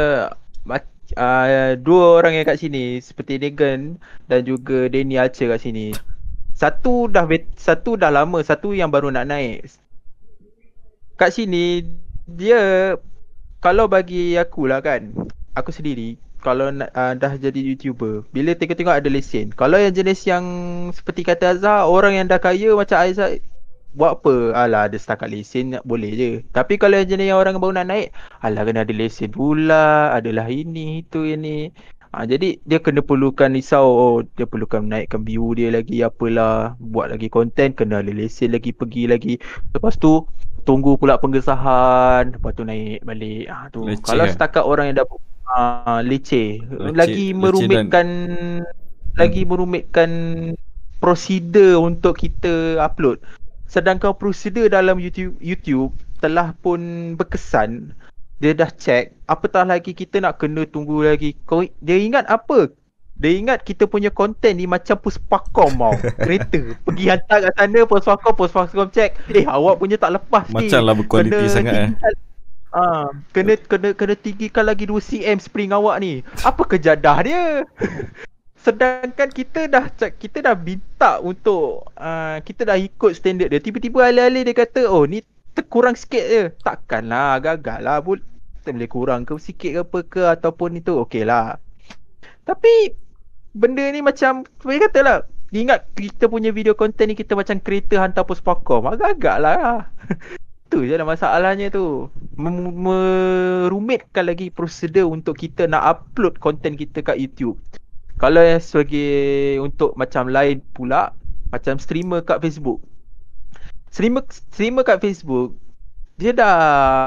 uh, dua orang yang kat sini seperti Negan dan juga Danny Archer kat sini. Satu dah satu dah lama, satu yang baru nak naik. Kat sini dia kalau bagi aku lah kan, aku sendiri kalau uh, dah jadi YouTuber, bila tengok-tengok ada lesen, kalau yang jenis yang seperti kata Azhar, orang yang dah kaya macam Aizat, buat apa? Alah, ada setakat lesen boleh je. Tapi kalau yang jenis yang orang baru nak naik, alah kena ada lesen pula, adalah ini, itu, ini. Ha, jadi dia kena perlukan risau, oh, dia perlukan naikkan view dia lagi, apalah, buat lagi konten, kena ada lesen lagi, pergi lagi. Lepas tu tunggu pula pengesahan, lepas tu naik balik. Ha, tu. Leceh, kalau kan? setakat orang yang dah uh, leceh, Leceh, lagi merumitkan dan... lagi hmm. merumitkan prosedur untuk kita upload. Sedangkan prosedur dalam YouTube YouTube telah pun berkesan. Dia dah check, apatah lagi kita nak kena tunggu lagi. Kau dia ingat apa? Dia ingat kita punya konten ni macam Puspakom mau. Kereta pergi hantar kat sana, Puspakom, Puspakom check. Eh, awak punya tak lepas macam ni. Macamlah berkualiti sangat eh. Ah, kena kena kena tinggikan lagi dua sentimeter spring awak ni. Apa kejadah dia? Sedangkan kita dah kita dah minta untuk uh, kita dah ikut standard dia. Tiba-tiba alih-alih dia kata, "Oh, ni terkurang sikit je." Takkanlah, gagal lah. Kita boleh kurang ke sikit ke apa ke ataupun itu okeylah. Tapi benda ni macam saya katalah, ingat kita punya video konten ni kita macam kereta hantar Puspakom. Agak-agak lah. Itu je lah masalahnya tu. Mem- merumitkan lagi prosedur untuk kita nak upload konten kita kat YouTube. Kalau yang sebagai untuk macam lain pula, macam streamer kat Facebook. Streamer streamer kat Facebook, dia dah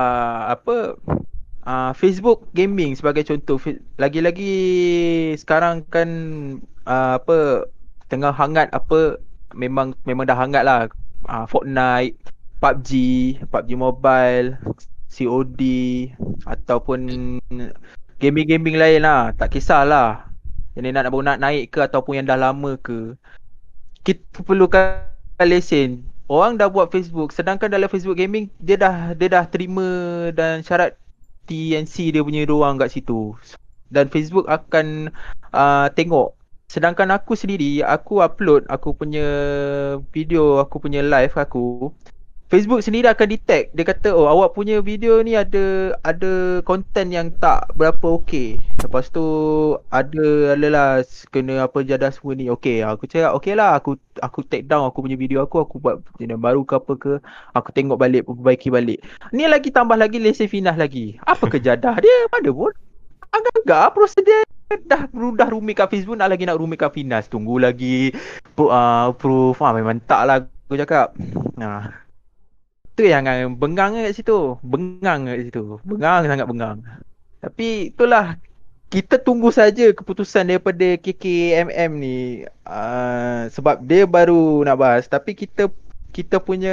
apa uh, Facebook gaming sebagai contoh. Lagi-lagi sekarang kan uh, apa tengah hangat apa memang memang dah hangat lah uh, Fortnite, P U B G, P U B G Mobile, C O D ataupun gaming-gaming lain lah, tak kisahlah. Yang nak baru nak naik ke ataupun yang dah lama ke. Kita perlukan lesen. Orang dah buat Facebook, sedangkan dalam Facebook gaming dia dah dia dah terima dan syarat T N C dia punya ruang kat situ. Dan Facebook akan uh, tengok. Sedangkan aku sendiri, aku upload aku punya video, aku punya live aku, Facebook sendiri akan detect. Dia kata, oh awak punya video ni ada ada konten yang tak berapa okey. Lepas tu ada adalah kena apa jadah semua ni. Okey, aku cakap okey lah, aku aku take down aku punya video aku, aku buat video baru ke apa ke. Aku tengok balik, perbaiki balik. Ni lagi tambah lagi lesen Finas lagi. Apa kejadah dia? Mana pun agak-agak prosedur dah dah rumit kat Facebook, nak lagi nak rumit kat Finas. Tunggu lagi uh, proof. Ah, memang tak lah aku cakap. Nah. Tu yang bengang kat situ. Bengang kat situ. Bengang, sangat bengang. Tapi itulah, kita tunggu saja keputusan daripada K K M M ni. Uh, sebab dia baru nak bahas. Tapi kita kita punya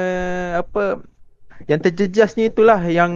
apa yang terjejas ni itulah yang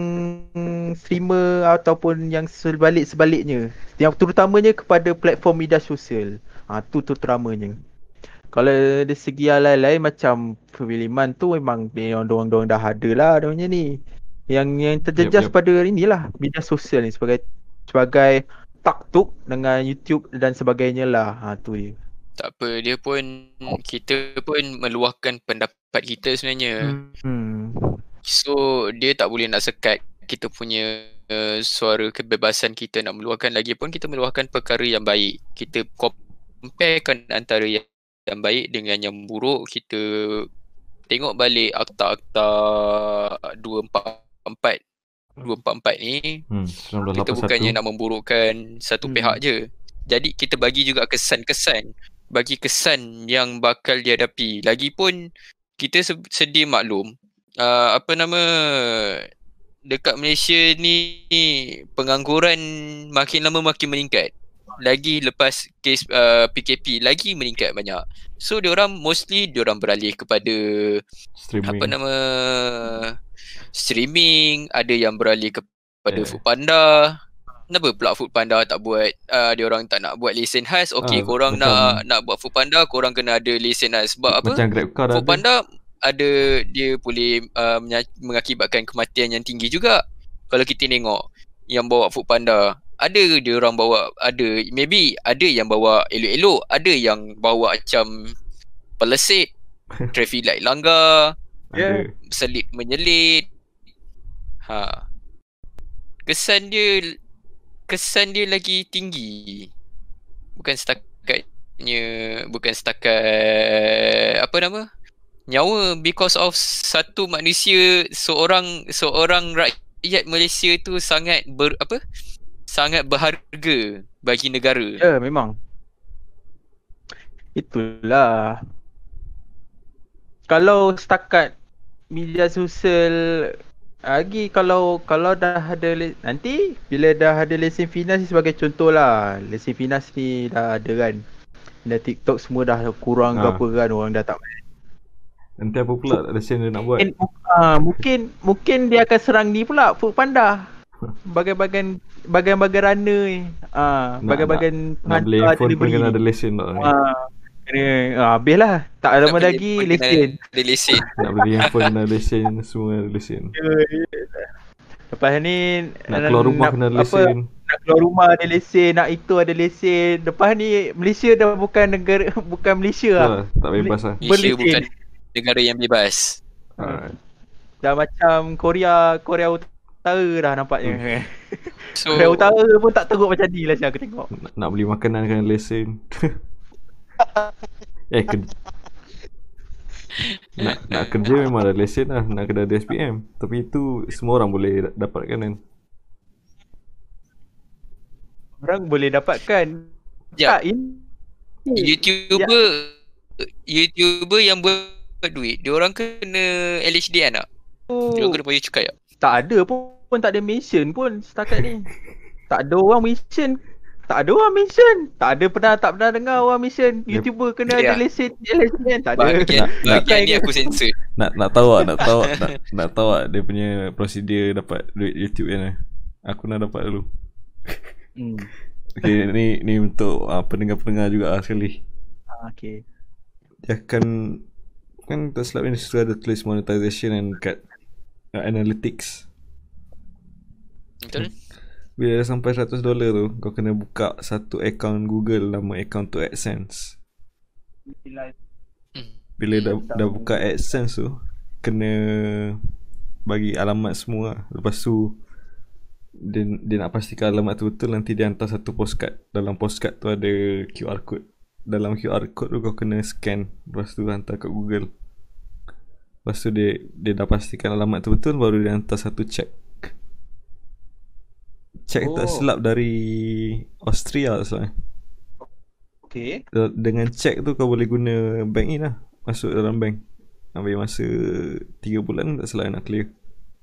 streamer ataupun yang sebalik-sebaliknya. Yang terutamanya kepada platform media sosial. Ha, tu terutamanya. Kalau dari segi lain-lain macam perfilman tu memang orang-orang dah ada lah adanya ni. Yang yang terjejas yep, yep. pada inilah media sosial ni sebagai sebagai taktuk dengan YouTube dan sebagainya lah. Ha tu dia. Tak apa, dia pun kita pun meluahkan pendapat kita sebenarnya. Hmm. So dia tak boleh nak sekat kita punya uh, suara kebebasan kita nak meluahkan. Lagipun kita meluahkan perkara yang baik. Kita comparekan antara yang yang baik dengan yang buruk. Kita tengok balik akta-akta dua empat empat dua empat empat ni. hmm, Kita bukannya nak memburukkan satu hmm. pihak je. Jadi kita bagi juga kesan-kesan, bagi kesan yang bakal dihadapi. Lagipun kita sedia maklum uh, apa nama dekat Malaysia ni pengangguran makin lama makin meningkat. Lagi lepas kes uh, P K P lagi meningkat banyak. So diorang mostly diorang beralih kepada streaming. Apa nama streaming, ada yang beralih kepada yeah. Foodpanda. Kenapa pula Foodpanda tak buat uh, diorang tak nak buat lesen khas? Okey, uh, korang nak nak buat Foodpanda, korang kena ada lesen khas. Sebab apa? Foodpanda ada. ada dia boleh uh, mengakibatkan kematian yang tinggi juga. Kalau kita tengok yang bawa Foodpanda, ada dia orang bawa, ada maybe ada yang bawa elok-elok, ada yang bawa macam pelesit, traffic light langgar, yeah. selit menyelit. Ha. Kesan dia kesan dia lagi tinggi. Bukan setakatnya bukan setakat apa nama? Nyawa, because of satu manusia, seorang seorang rakyat Malaysia tu sangat ber, apa? sangat berharga bagi negara. Ya, memang. Itulah. Kalau setakat media sosial lagi, kalau kalau dah ada le- nanti bila dah ada lesen Finas ni, sebagai contoh lah, lesen Finas ni dah ada kan, dah TikTok semua dah kurang Ha. berapa kan orang dah tak main. Nanti apa pula lesen dia nak buat? Mungkin, uh, mungkin mungkin dia akan serang ni pula, Foodpanda. Bagian-bagian bagian-bagian runner ni. Ah, Nak- bagian-bagian Nak beli handphone pun delivery kena ni. ada lesen tak ni? Ah, kena ah, habis lah. Tak lama Nak beli lagi pun lesen. kena ada lesen. Nak beli handphone kena ada lesen, semua ada lesen. Lepas ni Nak keluar rumah kena ada apa, lesen. nak keluar rumah ada lesen, nak itu ada lesen. Lepas ni Malaysia dah bukan negara bukan Malaysia lah. Lah, tak bebas lah. Malaysia Berlesen. bukan negara yang bebas. Ha. Dah macam Korea Korea Utara dah nampaknya. So Korea Utara pun tak teruk macam ni lah saya aku tengok. Nak, nak beli makanan kena lesen. eh ke, nak nak kerja memang ada lesen lah, nak kena ada S P M. Tapi itu semua orang boleh da- dapatkan kan. Orang boleh dapatkan. Ya. Tak, ini YouTuber YouTuber yang buat duit, dia orang kena L H D N tak? Dia orang kena bayar cukai tak? tak ada pun, pun tak ada mention pun setakat ni. Tak ada orang mention. Tak ada orang mention. Tak ada pernah tak pernah dengar orang mention YouTuber kena Ya. ada lesen L S D N. Tak ada. Bahagian, Nak- bahagian ni aku sensor. Nak nak tahu tak, nak tahu tak, nak, nak tahu tak dia punya prosedur dapat duit YouTube kan. eh? Aku nak dapat dulu. Hmm. Okay, ni ni untuk uh, pendengar-pendengar juga lah sekali. Ah, okay. Dia akan, kan tak silap ni sudah ada tulis monetization and kat uh, analytics. Betul? Bila dah sampai seratus dolar tu, kau kena buka satu account Google, nama account tu AdSense. Hmm. Bila dah, dah buka AdSense tu, kena bagi alamat semua lah. Lepas tu dia, dia nak pastikan alamat tu betul, nanti dia hantar satu postcard. Dalam postcard tu ada Q R code. Dalam Q R code tu kau kena scan, lepas tu hantar kat Google. Lepas tu dia, dia dah pastikan alamat tu betul, baru dia hantar satu check. Check oh. tak Oh. silap dari Austria soalnya. Okay. Dengan check tu kau boleh guna bank in lah, masuk dalam bank. Ambil masa tiga bulan tak silap nak clear.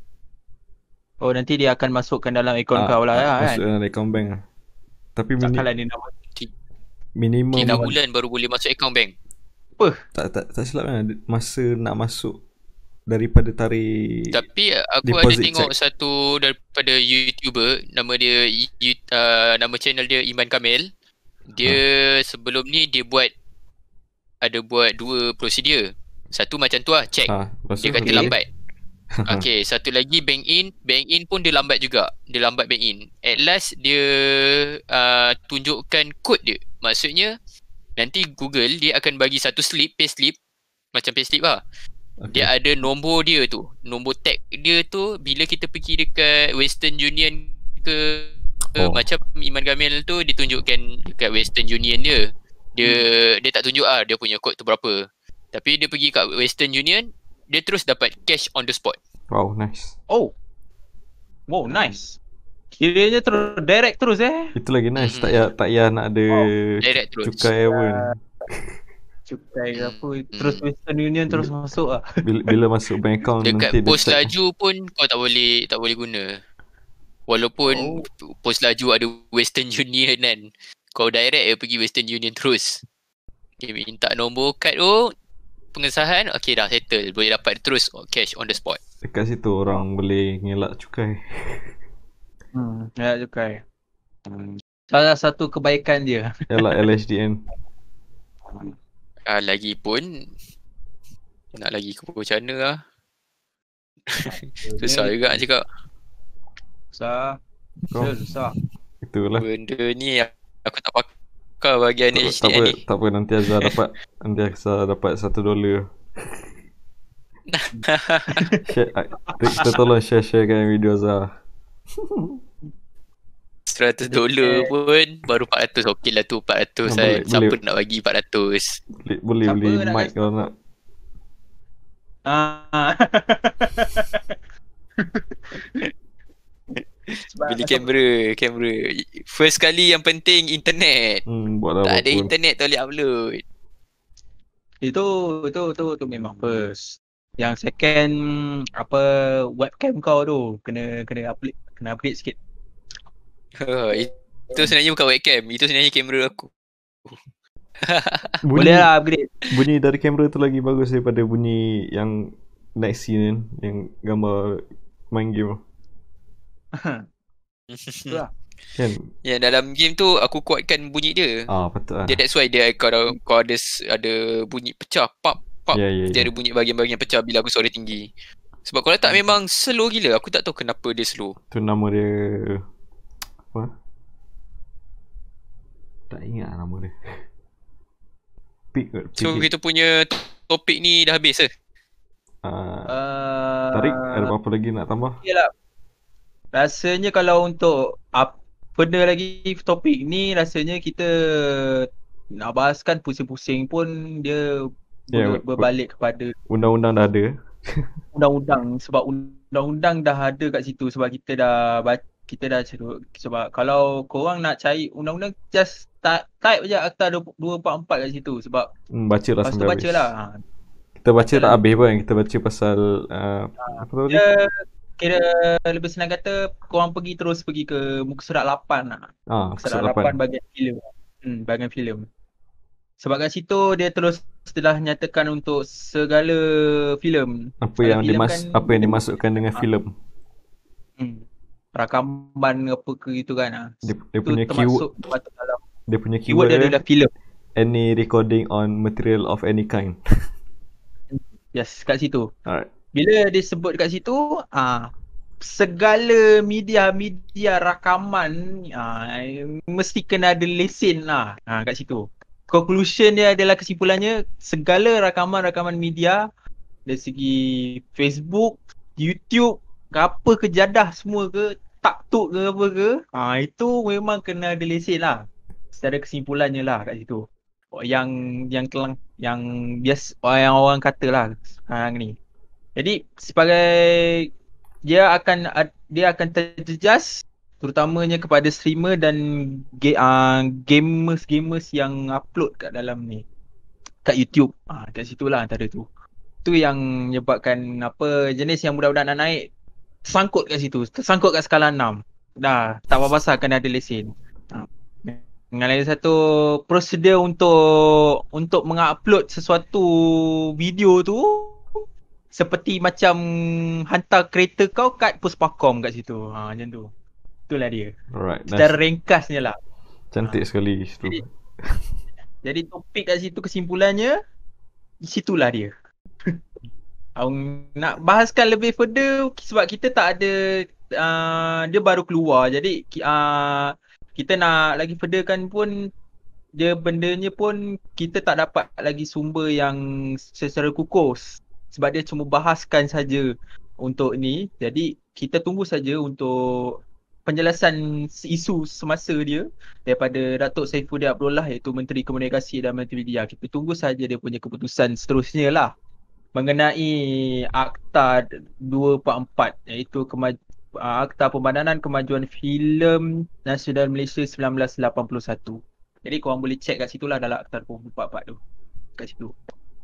Oh, nanti dia akan masukkan dalam akaun Ah, kau lah ah, kan. masuk dalam account bank lah. Tapi Tak mini, kalah dia nak minimum Tiga bulan baru boleh masuk account bank. tak, tak, tak silap lah. Masa nak masuk daripada tarik. Tapi aku Deposit ada tengok check. satu daripada YouTuber, nama dia you- uh, nama channel dia Iman Kamil. Dia Ha. sebelum ni dia buat ada buat dua prosedur. Satu macam tu lah, check. Ha, lepas tu Dia kata okay. lambat. Okay, satu lagi bank in. Bank in pun dia lambat juga. Dia lambat bank in. At last dia uh, tunjukkan kod dia. Maksudnya nanti Google dia akan bagi satu slip, pay slip. Macam pay slip lah. Okay. Dia ada nombor dia tu. Nombor tag dia tu bila kita pergi dekat Western Union ke, ke Oh. macam Iman Kamil tu ditunjukkan dekat Western Union dia. Dia hmm. dia tak tunjuk ah dia punya kod tu berapa. Tapi dia pergi kat Western Union, dia terus dapat cash on the spot. Wow, nice. Oh. Wow, nice. Kiranya terus direct terus eh. Itu lagi nice. Mm-mm. Tak payah tak payah nak ada Direct terus. cukai pun. Cukai ke apa, Hmm. terus Western Union terus masuk ah. Bila, bila masuk bank account nanti Dekat dia pos check. laju pun kau tak boleh tak boleh guna. Walaupun oh. pos laju ada Western Union kan. Kau direct je pergi Western Union terus. Dia minta nombor kad tu, pengesahan, okey dah settle. Boleh dapat terus cash on the spot. Dekat situ orang boleh ngelak cukai. Hmm, ya cukai. Hmm. Salah satu kebaikan dia. Yalah L H D N. Ah, lagi pun nak lagi ke macam mana lah. Susah juga nak cakap. Susah. Oh. Susah, susah. Itulah. Benda ni aku tak pakar bahagian Tak, H tak D N apa, ni. tak apa nanti Azhar dapat nanti Azhar dapat satu dolar. Share, kita tolong share-sharekan video Azhar. seratus dolar pun baru empat ratus. Okey lah tu empat ratus Ah, kan. boleh, Siapa boleh. nak bagi empat ratus? Boleh, boleh Siapa beli nak mic kasi- kalau nak. Ah. Sebab Beli macam- kamera, kamera. First kali yang penting internet. Hmm, buatlah Tak ada apa pun. internet tak boleh upload. Itu itu tu tu memang first. Yang second apa webcam kau tu kena kena upgrade kena upgrade sikit. Ha, itu sebenarnya bukan webcam, itu sebenarnya kamera aku. Bunyi, Boleh lah upgrade. bunyi dari kamera tu lagi bagus daripada bunyi yang next scene kan, yang gambar main game Tu lah. kan. Ya, dalam game tu aku kuatkan bunyi dia. Ah, patut lah. Dia that's why dia kalau kau ada s- ada bunyi pecah, pap pap, Ya, ya, dia ya. ada bunyi bahagian-bahagian pecah bila aku suara tinggi. Sebab kalau tak memang slow gila. Aku tak tahu kenapa dia slow. Tu nama dia apa? Tak ingat lah nama dia. Pig kot. So Pig. kita punya topik ni dah habis ke? Ah, Uh, Tarik, ada apa-apa lagi nak tambah? Yalah. Rasanya kalau untuk apa benda lagi topik ni rasanya kita nak bahaskan pusing-pusing pun dia Ya, ber- berbalik kepada Undang-undang dah ada. undang-undang sebab undang-undang dah ada kat situ sebab kita dah baca, kita dah cerut sebab kalau korang nak cari undang-undang just type, type je Akta dua empat empat kat situ sebab Hmm, baca lah lepas tu sampai baca habis. lah. Kita baca Baca tak lah. habis pun. Kita baca pasal uh, apa tu dia? Dia kira lebih senang kata korang pergi terus pergi ke muka surat lapan lah. Ah, Muka surat surat lapan lapan. bahagian filem. Hmm, bahagian filem. Sebab kat situ dia terus telah nyatakan untuk segala filem. Apa Kalau yang filem dimas kan apa yang dimasukkan dengan Ah. filem. Hmm, rakaman apa ke gitu kan ah. Dia, dia Itu punya keyword, termasuk termasuk dalam dia punya keyword keyword dia dia adalah filem. any recording on material of any kind. Yes, kat situ. Alright. Bila dia sebut kat situ, ah segala media-media rakaman ah mesti kena ada lesen lah ah kat situ. Conclusion dia adalah kesimpulannya segala rakaman-rakaman media dari segi Facebook, YouTube, ke apa ke jadah semua ke, taktuk ke apa ke, ah itu memang kena ada lesen lah. Secara kesimpulannya lah kat situ. Yang yang telang yang bias yang orang kata lah sekarang ni. Jadi sebagai dia akan dia akan terjejas terutamanya kepada streamer dan ga, uh, gamers-gamers yang upload kat dalam ni kat YouTube. Ah, kat situlah antara tu. Tu yang menyebabkan apa jenis yang budak-budak nak naik tersangkut kat situ, tersangkut kat skala enam. Dah tak apa pasal kena ada lesen. Ah. Dengan lagi satu prosedur untuk untuk mengupload sesuatu video tu seperti macam hantar kereta kau kat Puspakom kat situ. Ha macam tu. Itulah dia. Alright. Secara Nice. ringkasnya lah. Cantik sekali tu. Jadi, jadi topik kat situ kesimpulannya situlah dia. Ang nak bahaskan lebih further sebab kita tak ada uh, dia baru keluar. Jadi uh, kita nak lagi furtherkan pun dia bendanya pun kita tak dapat lagi sumber yang secara kukus. Sebab dia cuma bahaskan saja untuk ni. Jadi kita tunggu saja untuk penjelasan isu semasa dia daripada Datuk Saifuddin Abdullah iaitu Menteri Komunikasi dan Multimedia. Kita tunggu saja dia punya keputusan seterusnya lah mengenai Akta dua empat empat iaitu kemaj- Akta Pemadanan Kemajuan Filem Nasional Malaysia sembilan belas lapan puluh satu. Jadi korang boleh check kat situ lah dalam Akta dua empat empat tu. Kat situ.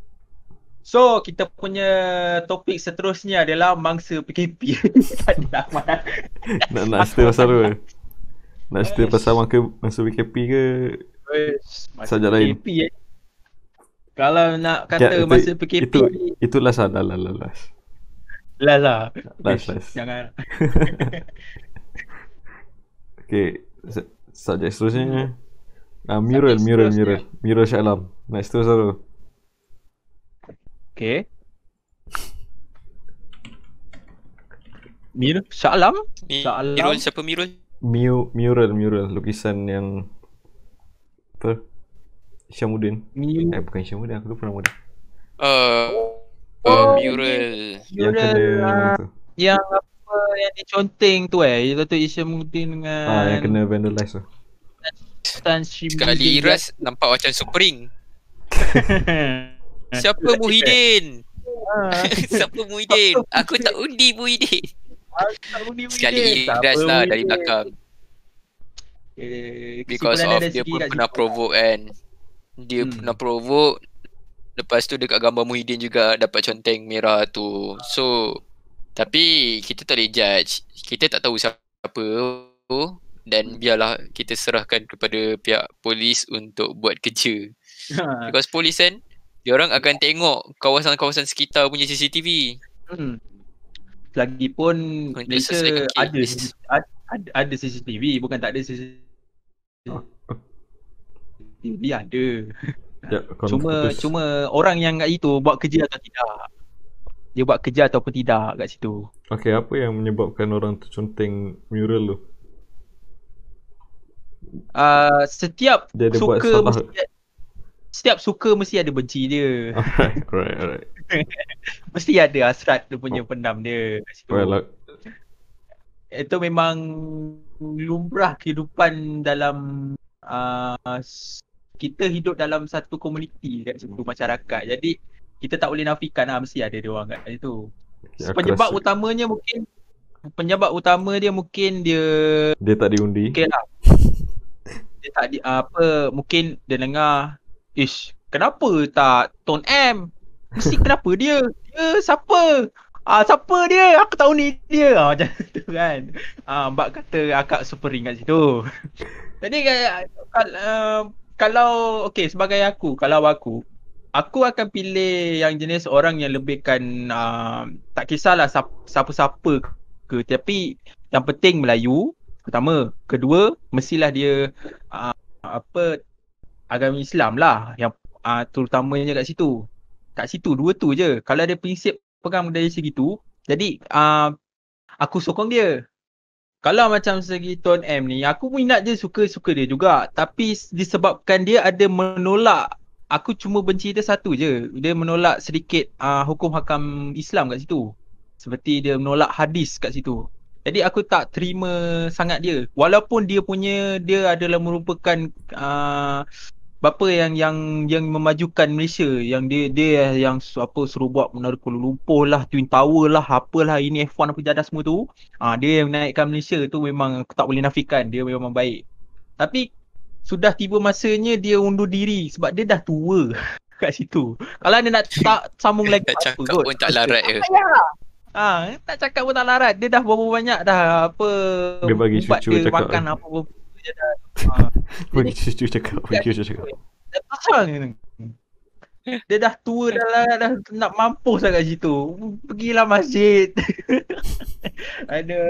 So, kita punya topik seterusnya adalah mangsa P K P. Tak ada mana. Nak nak cerita pasal apa? Nak cerita pasal mangsa mangsa P K P ke? Sajak lain. P K P eh. Kalau nak kata Ya, itu- masa P K P Itu itu last lah, last last last. last lah. Last, Ish, last. Jangan. Okay, se- subjek seterusnya. Ah, mural, Subjek mural, seterusnya. mural. Mural Shah Alam. Nak cerita pasal apa? Okay. Mir Shah Alam? Ni Shah Alam. Mirul, siapa Mirul? Mu, mural, mural. Lukisan yang apa? Syamuddin. Mir Eh, bukan Syamuddin. Aku lupa nama dia. Uh, Oh, mural. Yang mural kena lah. tu. yang apa yang diconteng tu eh, Dato' Isyamuddin dengan Ah, yang kena vandalize tu. Tan Sri Sekali Iras nampak macam Supering. Siapa Muhyiddin? Siapa Muhyiddin? Aku tak undi Muhyiddin. Sekali Iras lah dari belakang. Eh, Because kesimpulan of dari dia segi pun kat pernah situ. provoke kan. Dia Hmm. pernah provoke. Lepas tu dekat gambar Muhyiddin juga dapat conteng merah tu. So tapi kita tak boleh judge. Kita tak tahu siapa. Dan biarlah kita serahkan kepada pihak polis untuk buat kerja. Ha. Because polis kan, diorang akan tengok kawasan-kawasan sekitar punya C C T V. Hmm. Lagipun Untuk Malaysia selesaikan ada, kes. ada ada C C T V, bukan tak ada C C T V, ada. Ya, kau Cuma putus. cuma orang yang kat itu buat kerja atau tidak. Dia buat kerja ataupun tidak kat situ. Okay, apa yang menyebabkan orang tu conteng mural tu? Uh, setiap Dia ada buat suka salah mesti ke? setiap suka mesti ada benci dia. Alright, alright, alright. Mesti ada hasrat dia punya Oh. pendam dia kat situ. Well, like, Itu memang lumrah kehidupan dalam uh, kita hidup dalam satu komuniti kat situ, masyarakat. Jadi kita tak boleh nafikan lah, mesti ada dia orang kat situ. okay, aku Penyebab rasa utamanya mungkin penyebab utama dia mungkin dia dia tak diundi. okey lah. Dia tak di, apa mungkin dia dengar, ish, kenapa tak Ton M? Mesti kenapa dia? Dia siapa? Ah, siapa dia? Aku tahu ni dia. Ah, macam tu kan. Ah, Mbak kata akak Supering kat situ. Jadi kalau kalau okey sebagai aku, kalau aku aku akan pilih yang jenis orang yang lebihkan uh, tak kisahlah siapa-siapa ke, tapi yang penting Melayu pertama, kedua mestilah dia uh, apa agama Islam lah yang uh, terutamanya kat situ. Kat situ dua tu je. Kalau ada prinsip pegang dari segi tu, jadi uh, aku sokong dia. Kalau macam segi Ton M ni, aku minat dia, suka-suka dia juga. Tapi disebabkan dia ada menolak, aku cuma benci dia satu je. Dia menolak sedikit uh, hukum hakam Islam kat situ. Seperti dia menolak hadis kat situ. Jadi aku tak terima sangat dia. Walaupun dia punya, dia adalah merupakan uh, bapa yang yang yang memajukan Malaysia, yang dia dia yang apa suruh buat Menara Kuala Lumpur lah, Twin Tower lah, apalah ini F one apa jadah semua tu. Ah, dia yang menaikkan Malaysia tu memang aku tak boleh nafikan, dia memang baik. Tapi sudah tiba masanya dia undur diri sebab dia dah tua kat situ. Kalau dia nak tak sambung lagi Tak apa cakap kot. pun tak larat je. Ah, tak cakap pun tak larat. Dia dah berapa banyak dah apa Dia bagi ubat cucu dia cakap makan lah. apa apa dia dah. Ah. Bagi cucu cakap, bagi cucu cakap. Dah pasal ni. Dia dah tua dah, dah, dah nak mampus lah kat situ. Pergilah masjid. Aduh.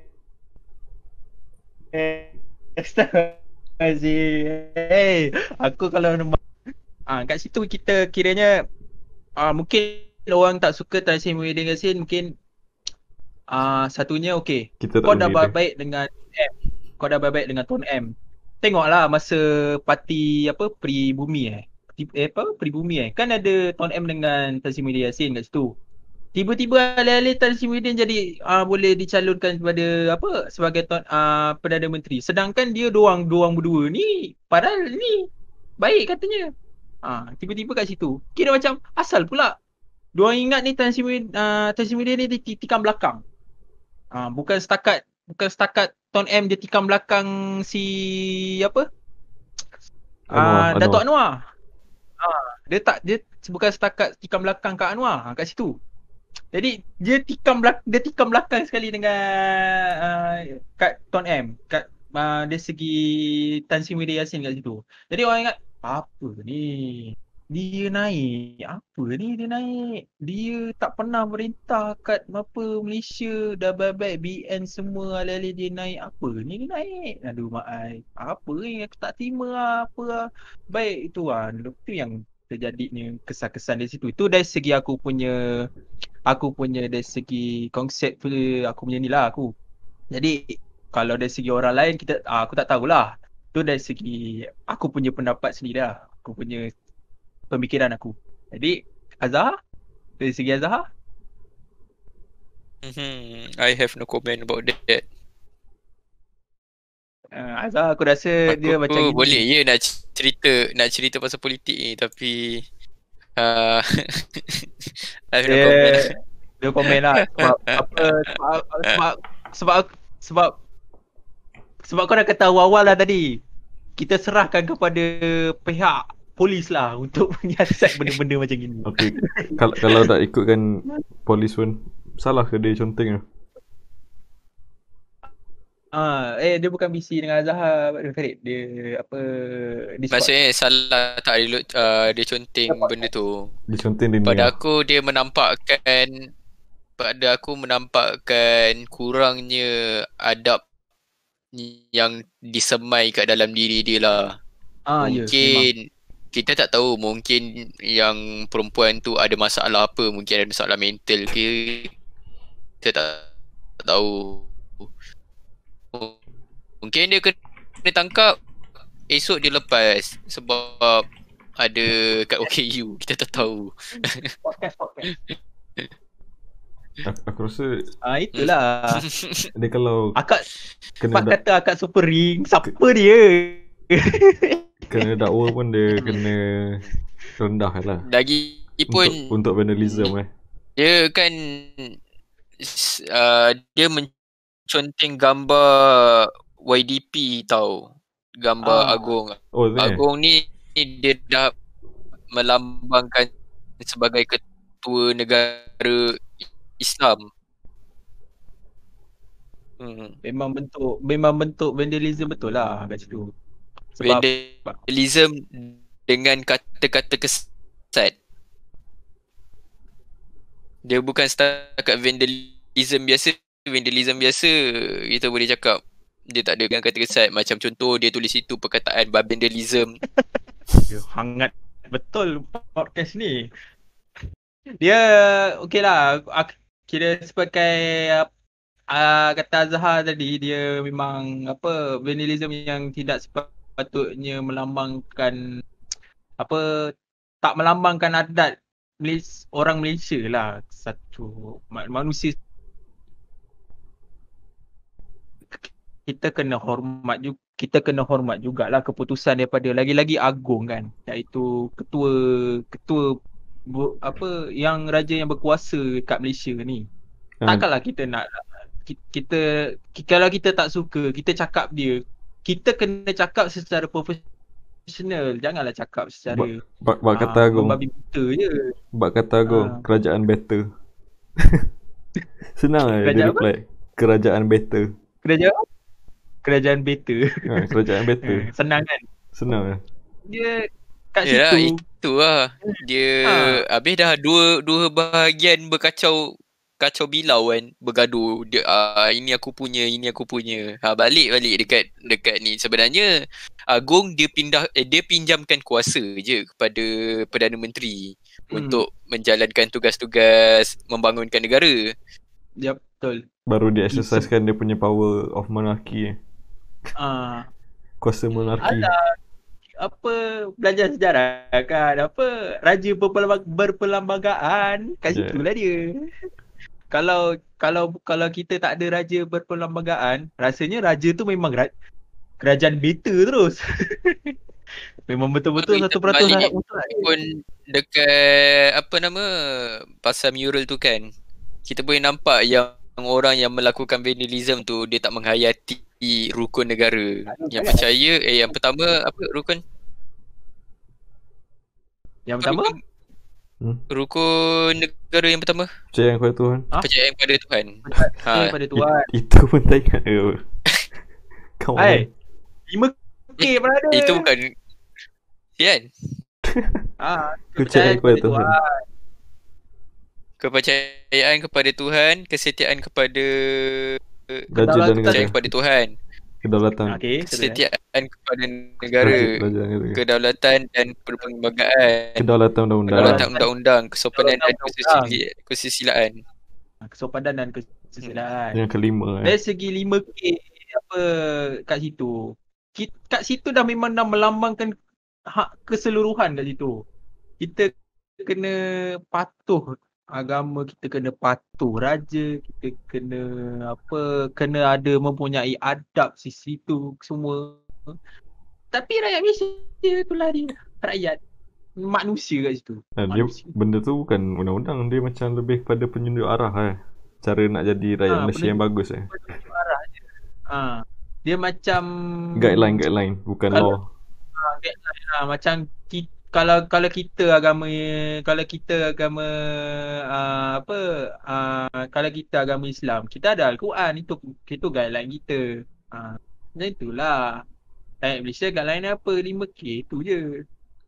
Eh, Astagfirullahaladzim. Hey, aku kalau ah kat situ kita kiranya ah mungkin orang tak suka Tan Sri Muhyiddin Yassin, mungkin ah satunya okey. Kita tak Kau dah undi dia. baik dengan M. Kau dah baik dengan Ton M. Tengoklah masa parti apa Pribumi eh. Eh apa Pribumi eh. Kan ada Ton M dengan Tan Sri Muhyiddin Yassin kat situ. Tiba-tiba alih-alih Tan Sri Muhyiddin jadi uh, boleh dicalonkan kepada apa sebagai ton, uh, Perdana Menteri. Sedangkan dia doang doang berdua ni padahal ni baik katanya. Ah, uh, tiba-tiba kat situ. Kira macam asal pula. Diorang ingat ni Tan Sri Muhyiddin uh, Tan Sri Muhyiddin ni tikam belakang. Ah, uh, bukan setakat bukan setakat Ton M dia tikam belakang si apa? Ah, uh, Datuk Anwar. Ah, uh, dia tak dia bukan setakat tikam belakang kat Anwar, uh, kat situ. Jadi dia tikam belakang, dia tikam belakang sekali dengan uh, kat Ton M, kat uh, dari segi Tan Sri Muhyiddin Yassin kat situ. Jadi orang ingat apa ni? Dia naik, apa ni dia naik? Dia tak pernah merintah kat apa Malaysia, dah baik-baik B N semua, alih-alih dia naik apa ni dia naik? Aduh mak ai. Apa ni aku tak terima lah, apa lah. Baik itu ah, itu yang terjadinya kesan-kesan di situ. Itu dari segi aku punya aku punya dari segi konsep aku punya ni lah aku. Jadi kalau dari segi orang lain kita aku tak tahulah. Itu dari segi aku punya pendapat sendiri lah. Aku punya pemikiran aku. Jadi Azhar, dari segi Azhar Hmm, I have no comment about that. Uh, Azhar aku rasa Aku dia macam gini. boleh je nak cerita nak cerita pasal politik ni, tapi uh, I have no Dia comment. dia komen lah sebab apa sebab sebab sebab sebab sebab kau dah kata awal-awal lah tadi. Kita serahkan kepada pihak polis lah untuk menyiasat benda-benda macam gini. Okey. Kalau kalau tak ikutkan polis pun salah ke dia conteng? Ah, eh dia bukan B C dengan Azhar Farid. Dia apa Discord. Maksudnya salah tak dia, uh, dia conteng benda tu. Dia conteng dia ni. Pada lah. aku dia menampakkan pada aku menampakkan kurangnya adab yang disemai kat dalam diri dia lah. Ah, ya, Mungkin kita tak tahu, mungkin yang perempuan tu ada masalah apa, mungkin ada masalah mental ke, kita tak, tak tahu. Mungkin dia kena tangkap, esok dia lepas sebab ada kat O K U, kita tak tahu. podcast podcast. Aku, aku rasa Ah, itulah. dia kalau Akak kena Pak dak, kata akak super ring, siapa dia? kena dakwa pun dia kena rendah lah. Lagi pun Untuk, untuk vandalism eh. dia kan uh, dia menconteng gambar Y D P tau. Gambar Ah. Agong. Oh, ni. Agong ni dia dah melambangkan sebagai ketua negara Islam. Hmm. Memang bentuk memang bentuk vandalism betul lah kat situ. Sebab Vandalism dengan kata-kata kesat. Dia bukan setakat vandalism biasa. Vandalism biasa kita boleh cakap dia tak ada dengan kata kesat. Macam contoh dia tulis itu perkataan vandalism. hangat betul podcast ni. Dia okey lah. Kira sebagai uh, kata Azhar tadi, dia memang apa vandalism yang tidak sepatutnya melambangkan apa tak melambangkan adat Malaysia, orang Malaysia lah. Satu manusia kita kena hormat juga, kita kena hormat jugalah keputusan daripada lagi-lagi Agong kan, iaitu ketua ketua bu, apa yang raja yang berkuasa kat Malaysia ni. Hmm. Takkanlah kita nak kita, kita kalau kita tak suka, kita cakap dia, kita kena cakap secara profesional, janganlah cakap secara bak, bak kata aa, Agong membabi buta je. Bak kata Agong Ah. kerajaan better. Senang lah dia Kerajaan reply. Kerajaan better. Kerajaan kerajaan better. Ha, kerajaan better. Senang kan? Senang lah. Dia kat Yalah, situ itu lah. Dia Ha. habis dah dua dua bahagian berkacau kacau bilau kan, bergaduh. Dia uh, ini aku punya, ini aku punya. Ha, balik-balik dekat dekat ni. Sebenarnya Agong dia pindah eh, dia pinjamkan kuasa je kepada Perdana Menteri Hmm. untuk menjalankan tugas-tugas membangunkan negara. Ya betul. Baru dia exercisekan dia punya power of monarchy. Ah, Kuasa monarki. Alah, apa belajar sejarah kan, apa raja berpelambang, berperlembagaan kat Yeah. situ lah dia. Kalau kalau kalau kita tak ada raja berperlembagaan, rasanya raja tu memang ra- kerajaan beta terus. Memang betul-betul Baru satu kita peratus balik untuk pun dekat apa nama pasal mural tu kan, kita boleh nampak yang orang yang melakukan vandalism tu dia tak menghayati rukun negara. Yang percaya eh yang pertama apa rukun? Yang pertama Rukun, Hmm? rukun negara yang pertama Percaya kepada Tuhan. Ha? percaya kepada Tuhan. ha. Ha, pada Tuhan. It, itu pun tak ingat ke? Come on. Hai, lima K pun ada. itu bukan kan? Ah, Percaya kepada Tuhan. Kepercayaan kepada Tuhan, kesetiaan kepada Raja dan negara. percaya kepada Tuhan, Kedaulatan. Okey, kesetiaan kepada negara, Raja, raja dan negara. kedaulatan dan perlembagaan, Kedaulatan undang-undang. kedaulatan undang-undang, kesopanan dan Kedaulatan kesusili- kesusilaan. kesopanan dan kesusilaan. Yang kelima eh. Dari segi lima K apa kat situ. Ki- Kat situ dah memang dah melambangkan hak keseluruhan kat situ. Kita kena patuh agama kita kena patuh raja, kita kena apa, kena ada mempunyai adab sisi tu semua. Tapi rakyat Malaysia itulah dia, rakyat manusia kat situ. Nah, dia Manusia. benda tu bukan undang-undang, dia macam lebih pada penunjuk arah eh. Cara nak jadi rakyat Ha, Malaysia yang bagus eh. penunjuk arah je. Ha, dia macam Guideline guideline bukan Kalau- law. ha, guideline lah. Macam kita, kalau kalau kita agama kalau kita agama uh, apa uh, kalau kita agama Islam, kita ada Al-Quran, itu itu guideline kita. Ha, macam itulah. Rakyat Malaysia guideline apa lima K tu je.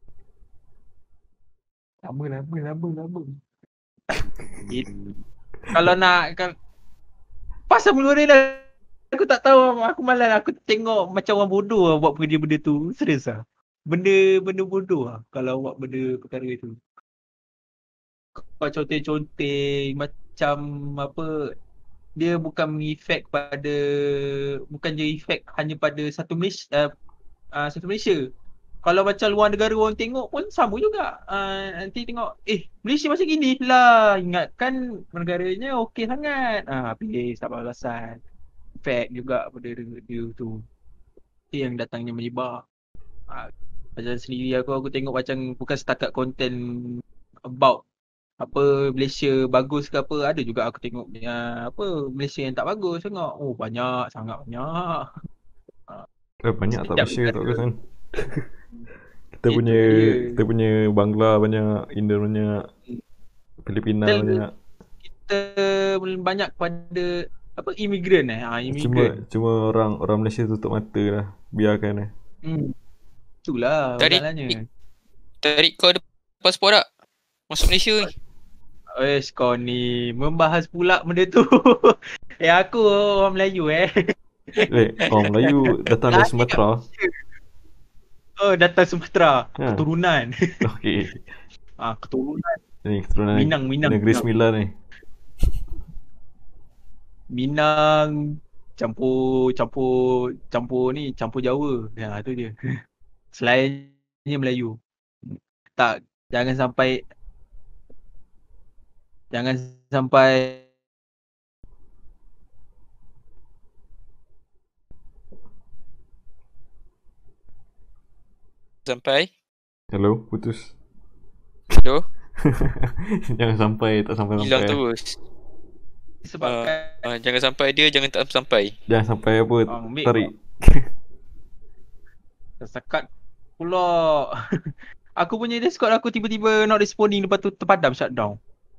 Lama lama lama lama. It- Kalau nak kan pasal mula dah aku tak tahu, aku malas, aku tengok macam orang bodoh lah buat benda-benda tu. Serius lah. Benda benda bodoh lah kalau buat benda perkara itu. Kau conteng-conteng macam apa, dia bukan mengefek pada, bukan je efek hanya pada satu Malaysia, uh, uh, satu Malaysia. Kalau macam luar negara orang tengok pun sama juga. Uh, nanti tengok, eh Malaysia macam gini lah. Ingatkan negaranya okey sangat. Ah, habis tak balasan. Efek juga pada dia, dia tu. Itu yang datangnya menyebar. Ah, macam sendiri aku, aku tengok macam bukan setakat konten about apa Malaysia bagus ke apa. Ada juga aku tengok uh, apa Malaysia yang tak bagus. Tengok, oh banyak, sangat banyak. Eh, banyak tak Setiap Malaysia tak negara. bagus kan. Kita Itu punya dia. kita punya Bangla banyak, Indo banyak, Filipina Dan- banyak. Kita banyak pada apa imigran eh. Ah, Cuma imigran. cuma orang orang Malaysia tutup mata lah. Biarkan eh. Hmm. Itulah Tarik- masalahnya. Tarik kau ada pasport tak? Masuk Malaysia ni. Eh, kau ni membahas pula benda tu. eh aku orang Melayu eh. Eh, orang Melayu datang dari Sumatera. Oh, datang Sumatera. Ha. Keturunan. Okey. Ah, keturunan Ni keturunan Minang, Minang. negeri Minang. sembilan ni. Minang campur campur campur ni, campur Jawa. Ya, tu dia. Selainnya Melayu. Tak, jangan sampai jangan sampai Sampai. Hello, putus. Hello. Jangan sampai tak sampai Hilang sampai. terus. sebabkan Uh, jangan sampai dia, jangan tak sampai. Jangan sampai apa Orang ambil tarik. tersekat pula. Aku punya Discord aku tiba-tiba not responding, lepas tu terpadam, shutdown.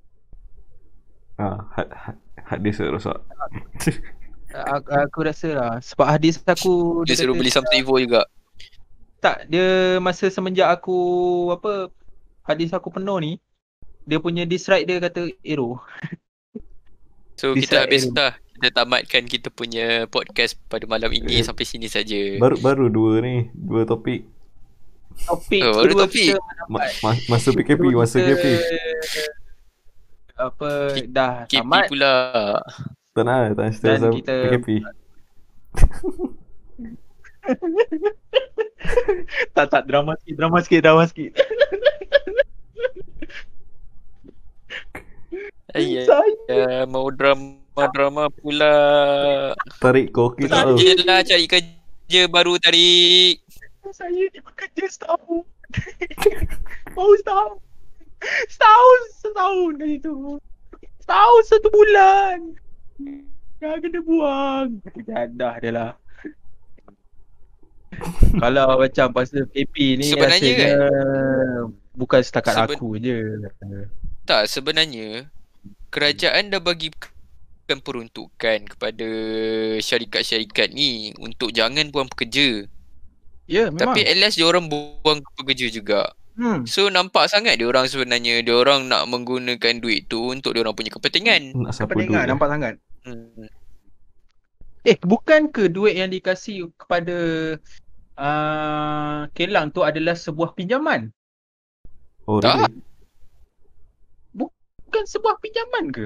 Ah, had had, had disk rosak. Aku, aku rasa lah sebab hadis aku Dia suruh kata- beli Samsung Evo juga. Tak, dia masa semenjak aku apa hadis aku penuh ni, dia punya disk write dia kata error. So Decide kita habis Aaron. dah. Kita tamatkan kita punya podcast pada malam ini Eh. sampai sini saja. Baru baru dua ni, dua topik. Topik Oh, baru kedua topik. kita Ma, ma, masa P K P, kedua masa P K P. kita apa dah K P tamat pula. Tak nak, tak nak cerita Dan pasal kita- P K P. tak tak drama sikit, drama sikit, drama sikit. Ayah, Saya ya, mau drama-drama pula. Tarik kau okey tak tahu. Kerja lah, cari kerja baru tarik. saya ni bekerja setahun. Baru setahun. Setahun, setahun kat situ. Setahun satu bulan. Dah kena buang. Jadah dia lah. Kalau macam pasal P P ni Sebenarnya rasanya bukan setakat Seben- aku je. Tak, sebenarnya kerajaan dah bagikan peruntukan kepada syarikat-syarikat ni untuk jangan buang pekerja. Ya, memang. Tapi at least dia orang buang pekerja juga. hmm. So nampak sangat dia orang sebenarnya dia orang nak menggunakan duit tu untuk dia orang punya kepentingan. Nak siapa Kepentingan, dulu? nampak sangat. Hmm. Eh, bukan ke duit yang dikasih kepada uh, Kelang tu adalah sebuah pinjaman? Oh, Tak. really? Bukan sebuah pinjaman ke?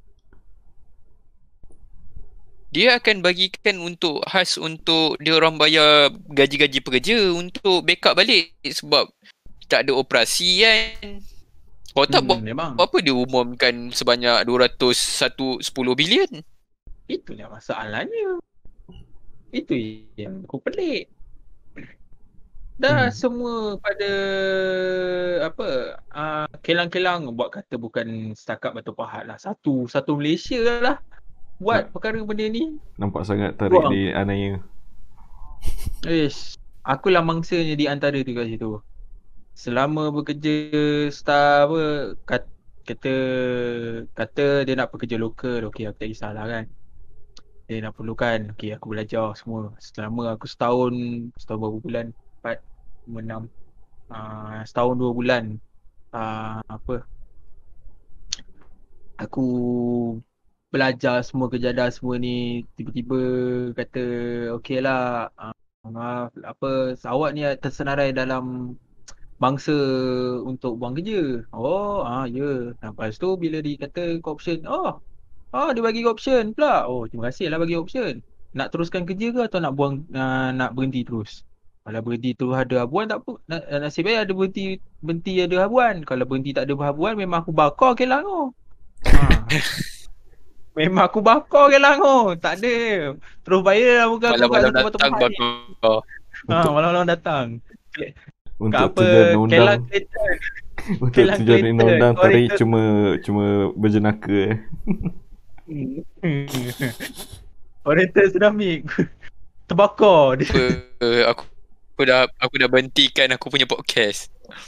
Dia akan bagikan untuk khas untuk dia orang bayar gaji-gaji pekerja untuk backup balik sebab tak ada operasi kan. Kalau tak Hmm, buat memang. apa dia umumkan sebanyak dua ratus sepuluh bilion? Itulah masalahnya. Itu yang aku pelik. Dah Hmm. semua pada apa uh, kelang-kelang buat kata bukan setakat Batu Pahat lah. Satu satu Malaysia lah buat perkara benda ni. Nampak sangat tarik Buang. di anaya. Ish, akulah mangsanya di antara tu kat situ. Selama bekerja star apa kat, kata kata dia nak bekerja lokal, okey aku tak kisahlah kan. Dia nak perlukan, okey aku belajar semua. Selama aku setahun, setahun berapa bulan? Empat, enam, uh, setahun dua bulan. Uh, apa? Aku belajar semua kejadah semua ni, tiba-tiba kata okey lah, uh, maaf apa awak ni tersenarai dalam mangsa untuk buang kerja. Oh, ah ya. Lepas tu bila dikata option, oh, ah dia bagi option pula. Oh, terima kasih lah bagi option. Nak teruskan kerja ke atau nak buang uh, nak berhenti terus? Kalau berhenti terus ada habuan tak apa. Na- Nasib baik ada berhenti berhenti ada habuan. Kalau berhenti tak ada habuan memang aku bakar kelang tu. Ha. Memang aku bakar kelang tu. Tak ada. Terus bayar lah muka aku kat Malam-malam satu Batu datang Pahat ni. bakar. Ha, malam-malam datang. Untuk Kat apa tujuan kelang undang Clayton. Untuk Kelang tujuan Clayton. undang Kau tarik itu- cuma cuma berjenaka eh. Oriental Ceramik terbakar dia. Apa, aku aku dah aku dah berhentikan aku punya podcast.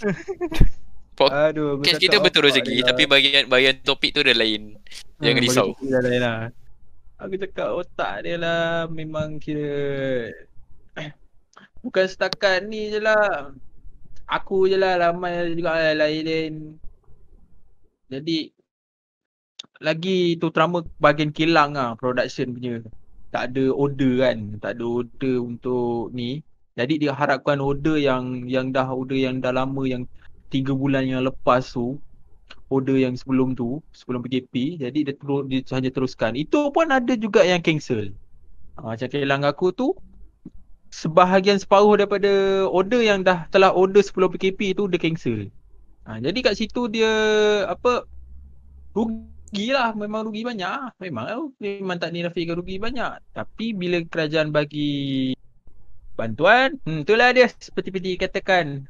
Aduh, aku Podcast cakap kita betul apa rezeki dia lah. tapi bagian bagian topik tu dah lain. Jangan Hmm, risau. bagi dia lain lah. Aku cakap otak dia lah memang kira bukan setakat ni je lah. Aku je lah, ramai juga lain-lain. Jadi lagi tu terutama bahagian kilang lah production punya. Tak ada order kan, tak ada order untuk ni. Jadi dia harapkan order yang yang dah order yang dah lama yang tiga bulan yang lepas tu, order yang sebelum tu, sebelum P K P, jadi dia terus dia sahaja teruskan. Itu pun ada juga yang cancel. Ha, macam kilang aku tu sebahagian separuh daripada order yang dah telah order sebelum P K P tu dia cancel. Ha, jadi kat situ dia apa rugilah, memang rugi banyak. Memang memang tak dinafikan rugi banyak. Tapi bila kerajaan bagi bantuan, hmm, itulah dia seperti-seperti katakan,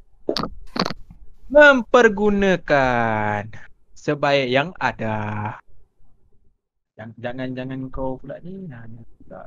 mempergunakan sebaik yang ada. Jangan jangan, jangan kau pula ni. Nah, pula.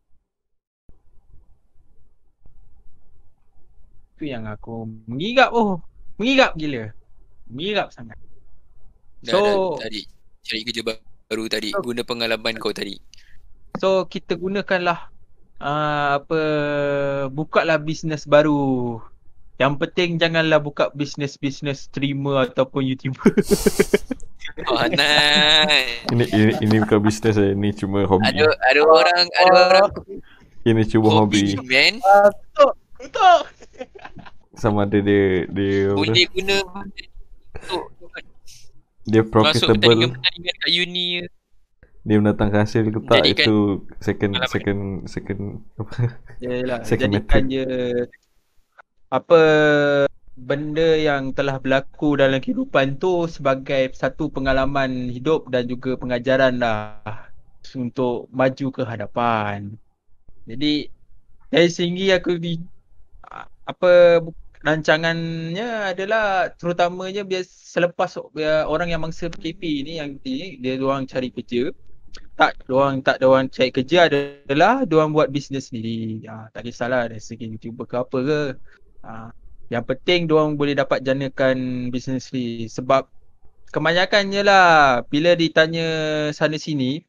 Itu yang aku mengigap oh. Mengigap gila. Mengigap sangat. Dah, So dah, tadi cari kerja baru tadi, guna pengalaman kau tadi. So kita gunakanlah uh, apa bukalah bisnes baru. Yang penting janganlah buka bisnes-bisnes streamer ataupun YouTuber. Oh, nice. Ini ini, ini bukan bisnes eh, ini cuma hobi. Ada ada orang ada orang Ini cuma hobi. hobi, man. Ah, betul. Betul. Sama ada dia dia apa Boleh tu? guna untuk Dia masuk profitable. pertandingan-pertandingan kat uni ke. Dia mendatangkan hasil ke tak Jadikan itu second pengalaman. second second apa? Yalah, Second jadikan method. je apa benda yang telah berlaku dalam kehidupan tu sebagai satu pengalaman hidup dan juga pengajaran lah untuk maju ke hadapan. Jadi dari segi aku di apa rancangannya adalah terutamanya bias selepas biar orang yang mangsa P K P ni yang ni, dia orang cari kerja. Tak, diorang tak diorang cari kerja adalah diorang buat bisnes sendiri. Ha, tak kisahlah dari segi YouTuber ke apa ke. Ha, yang penting diorang boleh dapat janakan bisnes sendiri. Sebab kebanyakannya lah bila ditanya sana sini,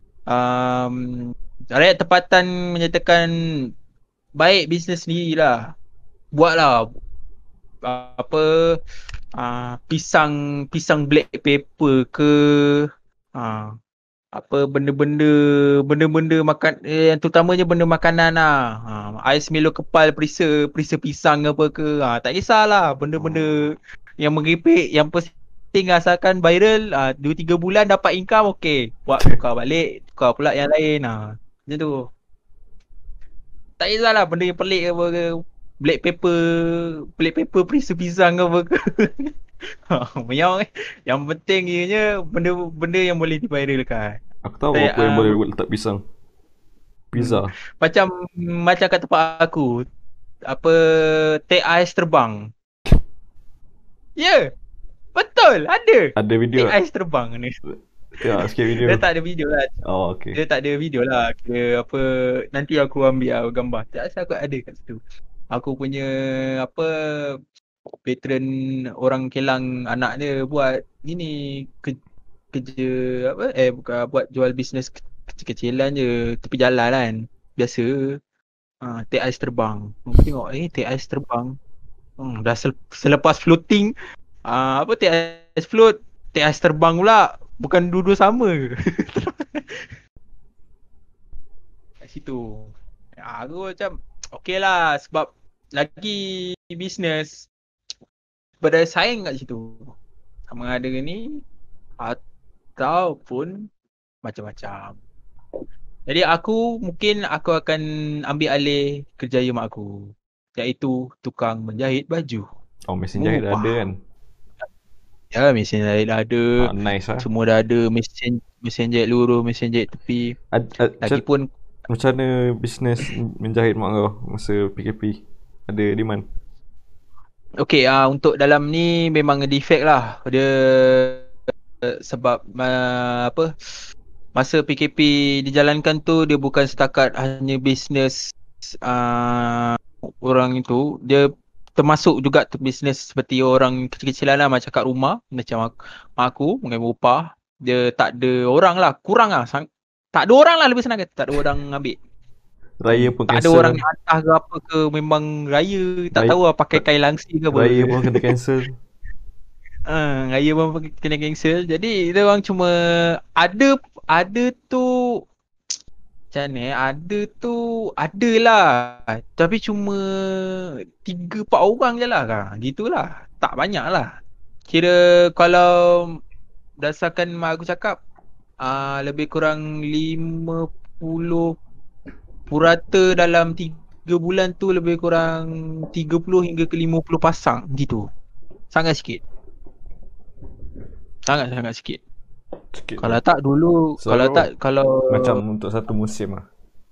um, rakyat tempatan menyatakan baik bisnes sendiri lah. Buatlah apa uh, pisang pisang black pepper ke uh, apa benda-benda benda-benda makan eh, yang terutamanya benda makanan lah. Ha, ais Milo kepal perisa perisa pisang apa ke. Ha, tak kisahlah benda-benda yang meripik yang penting asalkan viral, ha, dua tiga bulan dapat income okey. Buat tukar balik, tukar pula yang lain. Ha, macam tu. Tak kisahlah benda yang pelik apa ke. Black pepper, black pepper perisa pisang apa ke. yang, yang penting ianya benda-benda yang boleh diviralkan. Aku tahu Saya, apa yang um, boleh letak pisang. Pizza. Hmm. Macam macam kat tempat aku, apa, tag ais terbang. Ya. Yeah, betul, ada. Ada video. Tag ais terbang ni. Ya, sikit video. Dia tak ada video lah. Oh, okey. Dia tak ada video lah. Kira apa, nanti aku ambil lah gambar. Tak rasa aku ada kat situ. Aku punya apa, veteran orang Kelang anak dia buat ni ke, kerja apa eh bukan buat jual bisnes kecil-kecilan je tepi jalan kan. Biasa. Ah, tag ais terbang. Aku tengok eh tag ais terbang. Hmm, dah sel- selepas floating ah, apa tag ais float, tag ais terbang pula. Bukan dua-dua sama ke? Kat situ. Ya, aku macam okey lah sebab lagi bisnes berdaya saing kat situ. Sama ada ni ataupun macam-macam. Jadi aku mungkin aku akan ambil alih kerjaya mak aku, iaitu tukang menjahit baju. Oh, mesin jahit dah ada kan? Ya, mesin jahit dah ada. Ah, nice lah. Semua dah ada, mesin mesin jahit luruh, mesin jahit tepi. Ad, ad, Lagipun macam mana bisnes menjahit mak kau masa P K P? Ada demand? okey, uh, untuk dalam ni memang defect lah. Dia uh, sebab uh, apa? Masa P K P dijalankan tu dia bukan setakat hanya bisnes uh, orang itu, dia termasuk juga bisnes seperti orang kecil-kecilan lah, macam kat rumah, macam aku, mak aku mengambil upah, dia tak ada orang lah, kurang lah, sang, tak ada orang lah, lebih senang kata, tak ada orang ambil. Raya pun tak cancel. ada orang nak hantar ke apa ke, memang raya tak raya, tahu lah pakai kain langsi ke apa. Raya pun kena cancel. Uh, raya pun kena cancel. Jadi dia orang cuma ada ada tu macam mana eh, ada tu adalah, tapi cuma tiga empat orang je lah kan. Gitulah. Tak banyak lah. Kira kalau berdasarkan mak aku cakap, uh, lebih kurang lima puluh purata dalam tiga bulan tu, lebih kurang tiga puluh hingga ke lima puluh pasang gitu. Sangat sikit. Sangat-sangat sikit. Sikit kalau tak dulu, so, kalau tak kalau macam untuk satu musim lah.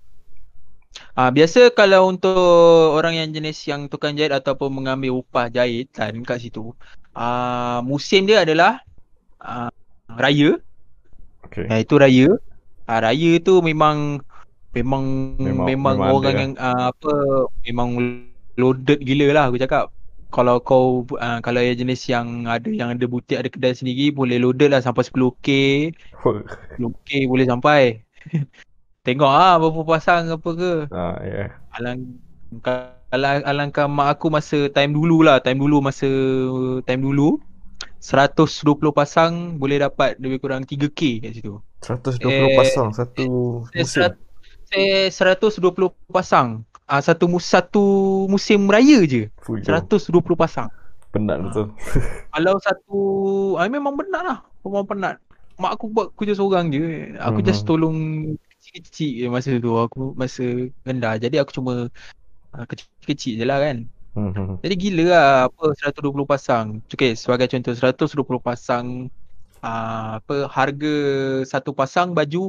Ah, biasa kalau untuk orang yang jenis yang tukang jahit ataupun mengambil upah jahitan kat situ, ah, musim dia adalah ah, raya. Okay. Ya, itu raya. Ah, raya tu memang memang memang, memang, memang orang yang ah, apa memang loaded gila lah aku cakap. Kalau kau uh, kalau yang jenis yang ada yang ada butik, ada kedai sendiri, boleh loaded lah sampai sepuluh K. sepuluh K boleh sampai. Tengok ah berapa pasang apa ke. Ah ya. Yeah. Alang kalau alangkah mak aku masa time dulu lah, time dulu masa time dulu seratus dua puluh pasang boleh dapat lebih kurang tiga K kat situ. seratus dua puluh eh, pasang satu eh, musim. Eh seratus dua puluh pasang. Ah, satu mus satu musim raya je. Fuh, seratus dua puluh pasang. Penat betul. Kalau satu ah, memang penat lah. Memang penat. Mak aku buat kerja seorang je. Aku mm-hmm. just tolong kecil-kecil masa tu. Aku masa rendah. Jadi aku cuma ah, kecil-kecil je lah kan. Mm-hmm. Jadi gila lah apa seratus dua puluh pasang. Okay, sebagai contoh seratus dua puluh pasang ah, apa harga satu pasang baju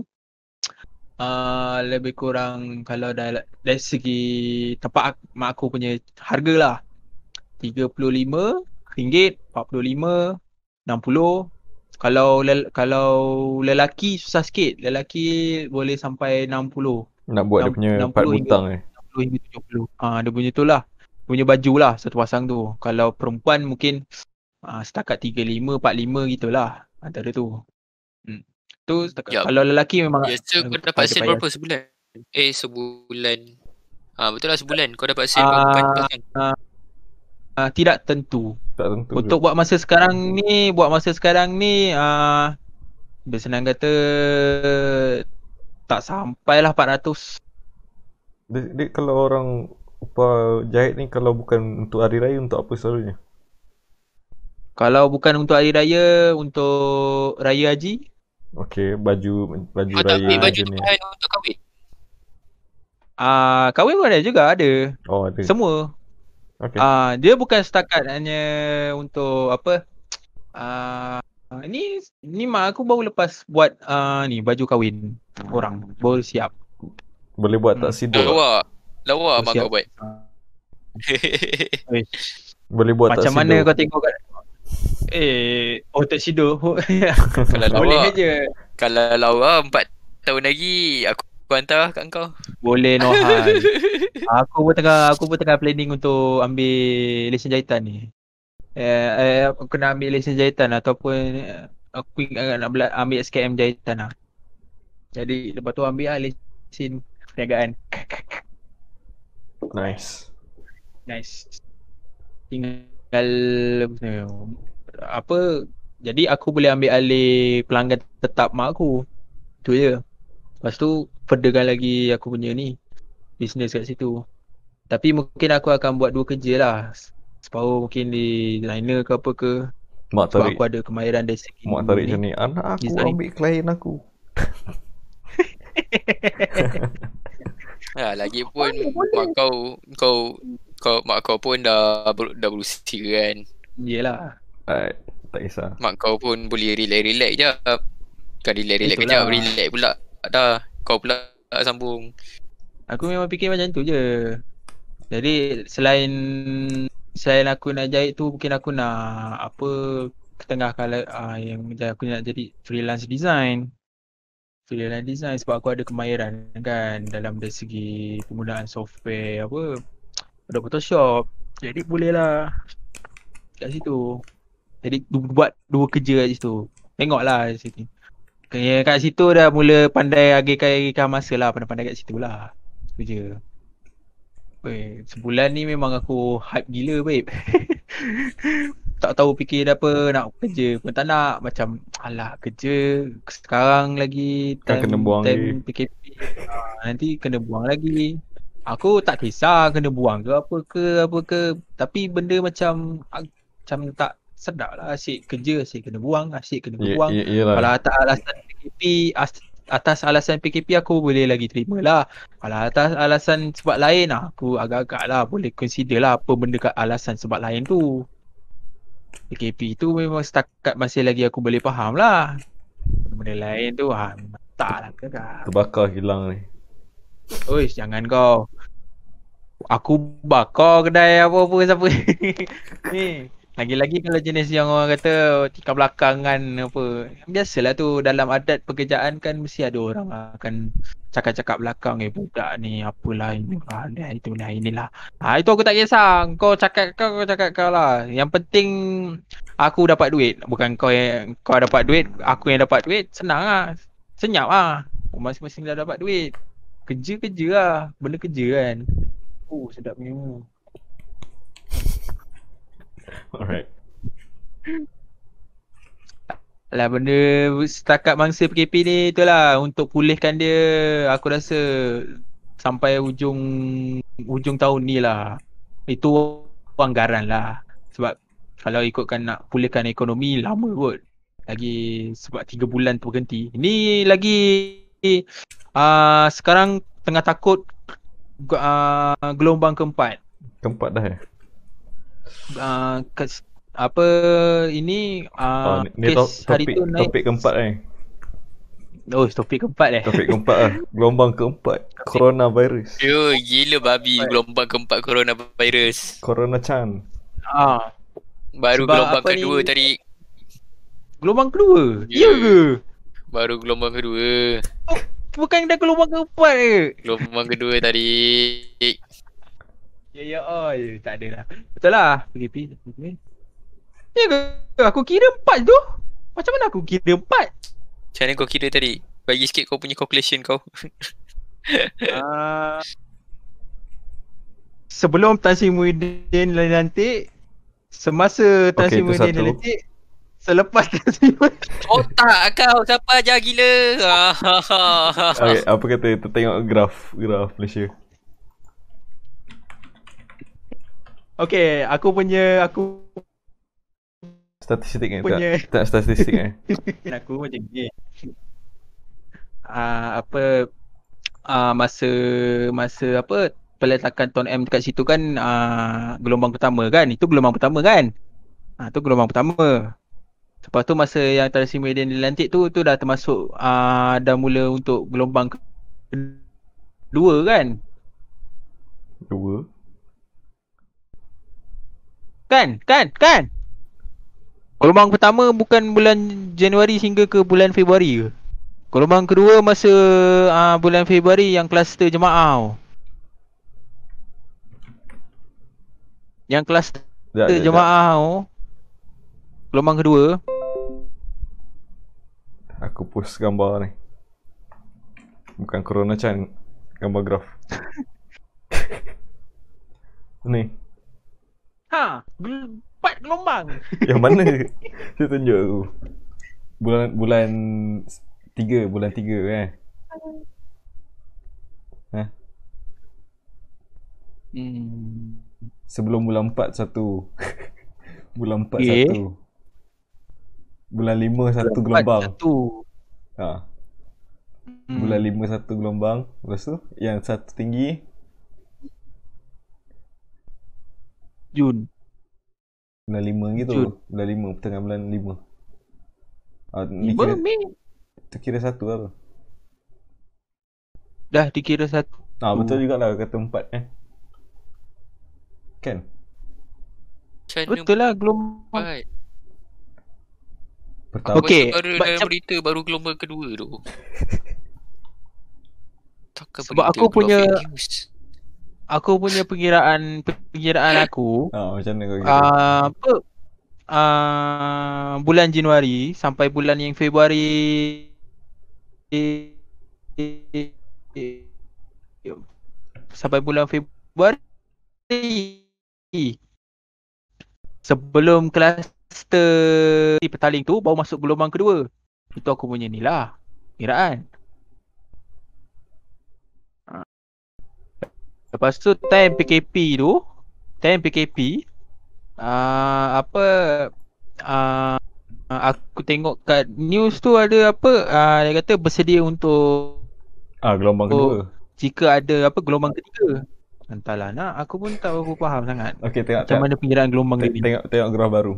Uh, lebih kurang kalau dah dari segi tempat mak aku punya harga lah tiga puluh lima ringgit, empat puluh lima, enam puluh. Kalau lel- kalau lelaki susah sikit. Lelaki boleh sampai enam puluh. Nak buat enam, dia punya part butang eh. enam puluh hingga tujuh puluh. Ah, dia punya tu lah. Dia punya baju lah satu pasang tu. Kalau perempuan mungkin uh, setakat tiga puluh lima, empat puluh lima gitulah antara tu. Hmm. Tu ya, kalau lelaki memang biasa kau dapat sale berapa sebulan? Eh sebulan. Ah betul lah sebulan kau dapat sale berapa pasang? Uh, uh, tidak tentu. Tak tentu. Untuk ke? buat masa sekarang ni, buat masa sekarang ni ah uh, bersenang kata tak sampailah empat ratus. Dia, dia kalau orang upah jahit ni kalau bukan untuk hari raya, untuk apa selalunya? Kalau bukan untuk hari raya, untuk raya haji. Okey, baju baju oh, raya tapi baju ni. Baju untuk kahwin. Ah, uh, kahwin pun ada juga, ada. Oh, ada. Semua. Okey. Ah, uh, dia bukan setakat hanya untuk apa? Uh, ni ni mak aku baru lepas buat uh, ni baju kahwin orang. Baru siap. Boleh buat tak Hmm. sido? Lawa. Lawa Baru mak siap. kau buat. Eh, Boleh buat tak macam sido? mana kau tengok kat Eh, oh tuxedo. Kalau Boleh lawa, je. kalau lawa empat tahun lagi aku hantar kat kau. Boleh no hal. Aku pun tengah aku pun tengah planning untuk ambil lesen jahitan ni. Eh, eh aku kena ambil lesen jahitan ataupun eh, aku ingat nak bela- ambil S K M jahitan lah. Jadi lepas tu ambil lah lesen perniagaan. Nice. Nice. Tinggal apa, jadi aku boleh ambil alih pelanggan tetap mak aku. Tu je. Lepas tu furtherkan lagi aku punya ni bisnes kat situ. Tapi mungkin aku akan buat dua kerja lah. Separuh mungkin di designer ke apa ke. Mak Sebab tarik. aku ada kemahiran dari segi Mak tarik macam ni. Anak aku design. ambil klien aku. Ha, lagi pun mak kau kau kau mak kau pun dah ber, dah berusia kan. Yelah. Alright, tak kisah. Mak kau pun boleh relax-relax je. Kan relax-relax Itulah. kejap, relax pula dah. Kau pula sambung. Aku memang fikir macam tu je. Jadi selain selain aku nak jahit tu, mungkin aku nak apa ketengahkan uh, yang aku nak jadi freelance design. Freelance design sebab aku ada kemahiran kan dalam dari segi penggunaan software apa, ada Photoshop. Jadi boleh lah kat situ. Jadi du- buat dua kerja kat situ. Tengoklah kat situ. Kaya kat situ dah mula pandai agihkan masa lah, pandai-pandai kat situ lah. Itu je. Weh, sebulan ni memang aku hype gila babe. Tak tahu fikir apa nak kerja pun tak nak. Macam alah kerja sekarang lagi Kan time, kena buang time P K P. Ha, nanti kena buang lagi. Aku tak kisah kena buang ke apa ke apa ke. Tapi benda macam macam tak sedap lah. Asyik kerja asyik kena buang, asyik kena Ye- buang. ye- Yelah. Kalau atas alasan P K P, as- atas alasan P K P aku boleh lagi terima lah. Kalau atas alasan sebab lain aku agak-agak lah boleh consider lah apa benda kat alasan sebab lain tu. P K P tu memang setakat masih lagi aku boleh faham lah. Benda lain tu ha, memang tak lah kakak. Terbakar hilang ni. Oish, jangan kau. Aku bakar kedai apa-apa siapa. Ni, lagi-lagi kalau jenis yang orang kata tikar belakangan apa. Biasalah tu dalam adat pekerjaan kan mesti ada orang akan cakap-cakap belakang eh budak ni apalah ini ah, itulah inilah. Ha, itu aku tak kisah. Kau cakap kau, kau cakap kau lah. Yang penting aku dapat duit. Bukan kau yang kau dapat duit, aku yang dapat duit. Senang lah. Senyap lah. Masing-masing dah dapat duit. Kerja-kerja lah. Benda kerja kan. Oh sedapnya. Alright. Lah benda setakat mangsa P K P ni itulah untuk pulihkan dia, aku rasa sampai ujung ujung tahun ni lah. Itu anggaran lah. Sebab kalau ikutkan nak pulihkan ekonomi lama kot. Lagi sebab tiga bulan tu berhenti. Ni lagi uh, sekarang tengah takut uh, gelombang keempat. Keempat dah eh? Uh, kes, apa ini Oh, uh, ni, ni kes to- hari topik, tu naik. topik keempat eh? Oh, topik keempat eh. Topik keempat lah. Gelombang keempat. Coronavirus. Yo, gila babi gelombang keempat coronavirus. Corona Chan. Ah, Baru Sebab gelombang apa kedua ni? tadi. gelombang kedua. Ya. Ya ke? Baru gelombang kedua. Bukan dah gelombang keempat ke? Gelombang kedua tadi. Ya ya oh, ya. Tak ada lah. Betul lah. P K P. Ya ke? Aku kira empat tu. Macam mana aku kira empat? Macam mana kau kira tadi? Bagi sikit kau punya calculation kau. uh, sebelum Tan Sri Muhyiddin dilantik, semasa Tan Okey, Sri itu Muhyiddin satu. dilantik, selepas Tan Sri Muhyiddin. Otak kau siapa ajar gila. Okay, apa kata kita tengok graf. Graf Malaysia. Okay, aku punya, aku Statistik eh? punya Tak, tak statistik eh? aku macam ni. Uh, apa uh, masa masa apa peletakan Ton M dekat situ kan uh, gelombang pertama kan. Itu gelombang pertama kan. Ah uh, tu gelombang pertama. Lepas tu masa yang thalassemia dia dilantik tu tu dah termasuk uh, dah mula untuk gelombang kedua kan? Dua. Kan? Kan? Kan? Gelombang pertama bukan bulan Januari hingga ke bulan Februari ke? Gelombang kedua masa uh, bulan Februari yang kluster jemaah. Yang kluster Sekejap, sekejap, jemaah tu. Gelombang kedua. Aku post gambar ni. Bukan Corona Chan. Gambar graf. Ni. Ha, gel- empat gelombang. Yang mana? Dia tunjuk aku. Bulan bulan tiga, bulan tiga kan. Ha? Hmm. Sebelum bulan empat satu. Bulan empat Okay. satu. Bulan lima satu gelombang. Satu. Ha. Hmm. Bulan lima satu gelombang. Lepas tu yang satu tinggi Jun. bulan lima gitu. Jun. Bulan lima, pertengahan bulan lima. Ah, ni Lima kira, Mei. tu kira satu lah tu. Dah dikira satu. Ah, betul jugalah kata empat eh. Kan? Macam mana Betul lah gelombang. buat? Pertama. Okey, Baru but dalam cam- berita baru gelombang kedua tu. Takkan Sebab berita aku keluar punya- fake news. Aku punya pengiraan pengiraan aku Ah, macam mana kau kira? uh, apa uh, bulan Januari sampai bulan yang Februari sampai bulan Februari sebelum kluster di Petaling tu baru masuk gelombang kedua. Itu aku punya ni lah kiraan. Lepas tu time P K P tu, time P K P uh, apa uh, aku tengok kat news tu ada apa uh, dia kata bersedia untuk Ah, gelombang Oh. kedua. jika ada apa gelombang ketiga. Entahlah nak, aku pun tak berapa faham sangat Okey, tengok macam tengok, mana pengiraan gelombang tengok, dia ni. tengok, tengok graf baru.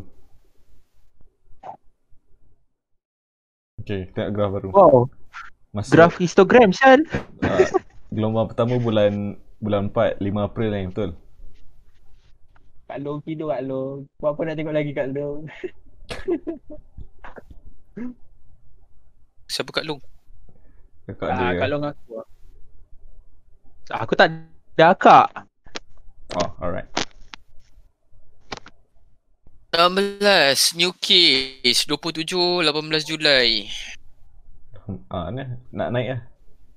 Okey, tengok graf baru. Wow, Masa graf histogram Syal. ah, gelombang pertama bulan bulan empat, lima April ni, betul? Kak Long tidur Kak Long. Buat apa nak tengok lagi Kak Long? Siapa Kak Long? Kakak Ah, dia. Kak Long aku. Aku tak ada akak. Oh, alright. enam belas new case dua puluh tujuh lapan belas Julai. Ah, ni nak naik lah.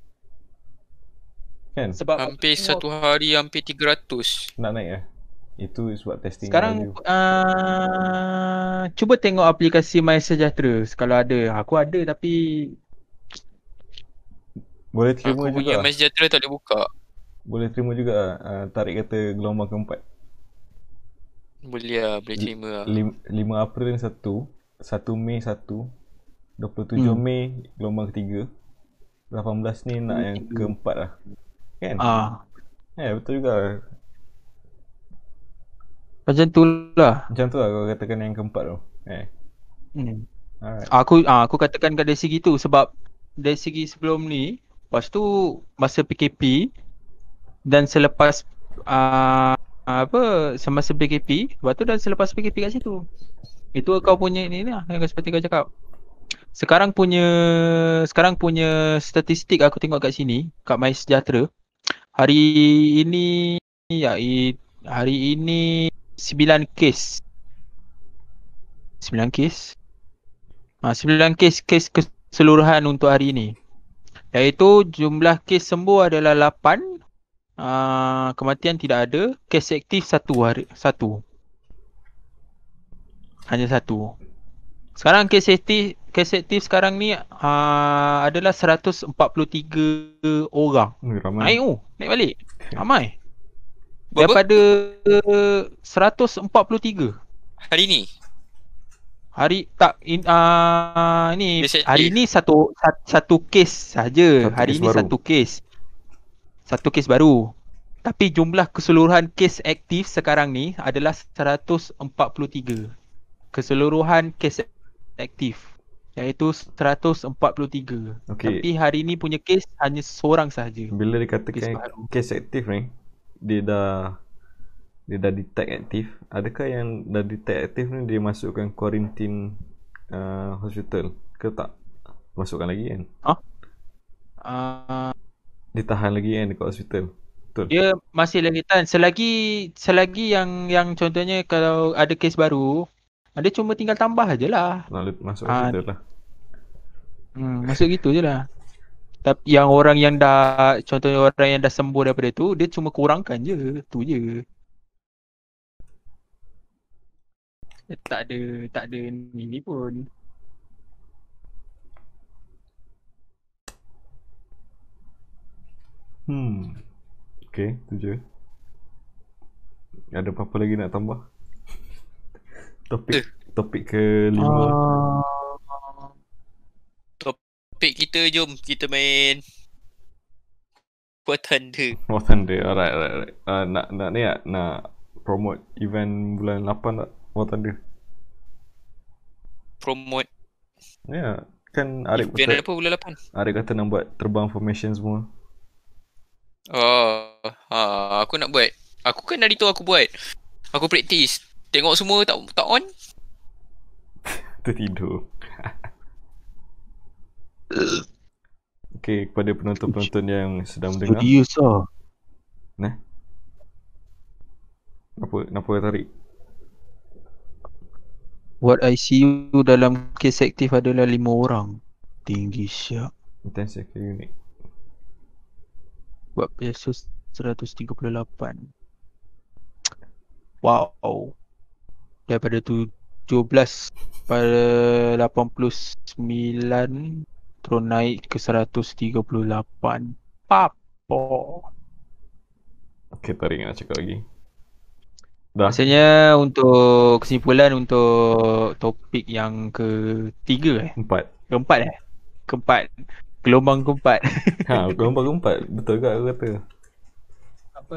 Kan? Sebab Hampir aku satu hari hampir tiga ratus. Nak naik lah. Itu sebab testing sekarang value. uh, cuba tengok aplikasi MySejahtera kalau ada. Aku ada tapi Boleh terima Aku juga. punya MySejahtera tak boleh buka. Boleh terima juga uh, tarik kata gelombang keempat. Boleh lah, boleh terima lah. lima April satu, satu Mei satu, dua puluh tujuh Hmm. Mei gelombang ketiga, lapan belas ni nak yang keempat lah. Kan? ah Eh, betul juga. macam tu lah. Macam tu lah kau katakan yang keempat tu. Eh, Hmm. alright. Aku ah, aku katakan kat dari segi tu sebab dari segi sebelum ni, lepas tu masa P K P dan selepas uh, apa semasa P K P, lepas tu dan selepas P K P kat situ. Itu kau punya ni lah yang seperti kau cakap. Sekarang punya sekarang punya statistik aku tengok kat sini kat MySejahtera. Hari ini ya i- hari ini sembilan kes. sembilan kes. Ah sembilan kes kes keseluruhan untuk hari ini. Iaitu jumlah kes sembuh adalah lapan. Uh, kematian tidak ada. Kes aktif satu hari satu. Hanya satu. Sekarang kes aktif kes aktif sekarang ni uh, adalah seratus empat puluh tiga orang. Ui, ramai. Naik oh, naik balik. Ramai. Berapa Daripada seratus empat puluh tiga. hari ni? Hari tak in, uh, ni Kes aktif. hari ni satu satu, satu kes saja. Satu Hari kes ni baru. satu kes. Satu kes baru. Tapi jumlah keseluruhan kes aktif sekarang ni adalah seratus empat puluh tiga. Keseluruhan kes aktif, iaitu seratus empat puluh tiga. Okay. Tapi hari ni punya kes hanya seorang sahaja. Bila dikatakan kes aktif ni, dia dah dia dah detect aktif, adakah yang dah detect aktif ni dia masukkan quarantine uh, hospital ke tak? Masukkan lagi kan? Ah? Uh, dia tahan lagi kan dekat hospital? Betul? Dia masih lagi tahan. Selagi selagi yang yang contohnya kalau ada kes baru, dia cuma tinggal tambah je lah. Lalu masuk Ah, hospital lah. Hmm, masuk gitu je lah. Tapi yang orang yang dah, contohnya orang yang dah sembuh daripada tu, dia cuma kurangkan je. Tu je. Dia tak ada, tak ada ni, ni pun. Hmm. Okay, tu je. Ada apa-apa lagi nak tambah? Topik topik ke lima. Uh, Topik kita, jom kita main War Thunder. War Thunder, alright, alright, alright. Uh, nak, nak ni tak? Nak promote event bulan lapan tak? War Thunder. Promote. Ya, yeah, kan Arif event kata, apa bulan lapan? Arif kata nak buat terbang formation semua. Oh, ha, aku nak buat. Aku kan hari tu aku buat. Aku praktis. Tengok semua tak tak on. Tertidur. Okay, kepada penonton-penonton yang sedang mendengar. Serius lah. Nah. Apa, kenapa tarik? What I C U dalam kes aktif adalah lima orang. Tinggi siap. Intensive care unit. Buat biasa seratus tiga puluh lapan. Wow. Daripada tujuh belas pada lapan puluh sembilan terus naik ke seratus tiga puluh lapan. Papo. Okay, tarik nak cakap lagi. Dah. Maksudnya untuk kesimpulan untuk topik yang ketiga eh? Empat. Keempat eh? Keempat. Gelombang keempat. Ha, gelombang keempat. Betul ke aku kata? Apa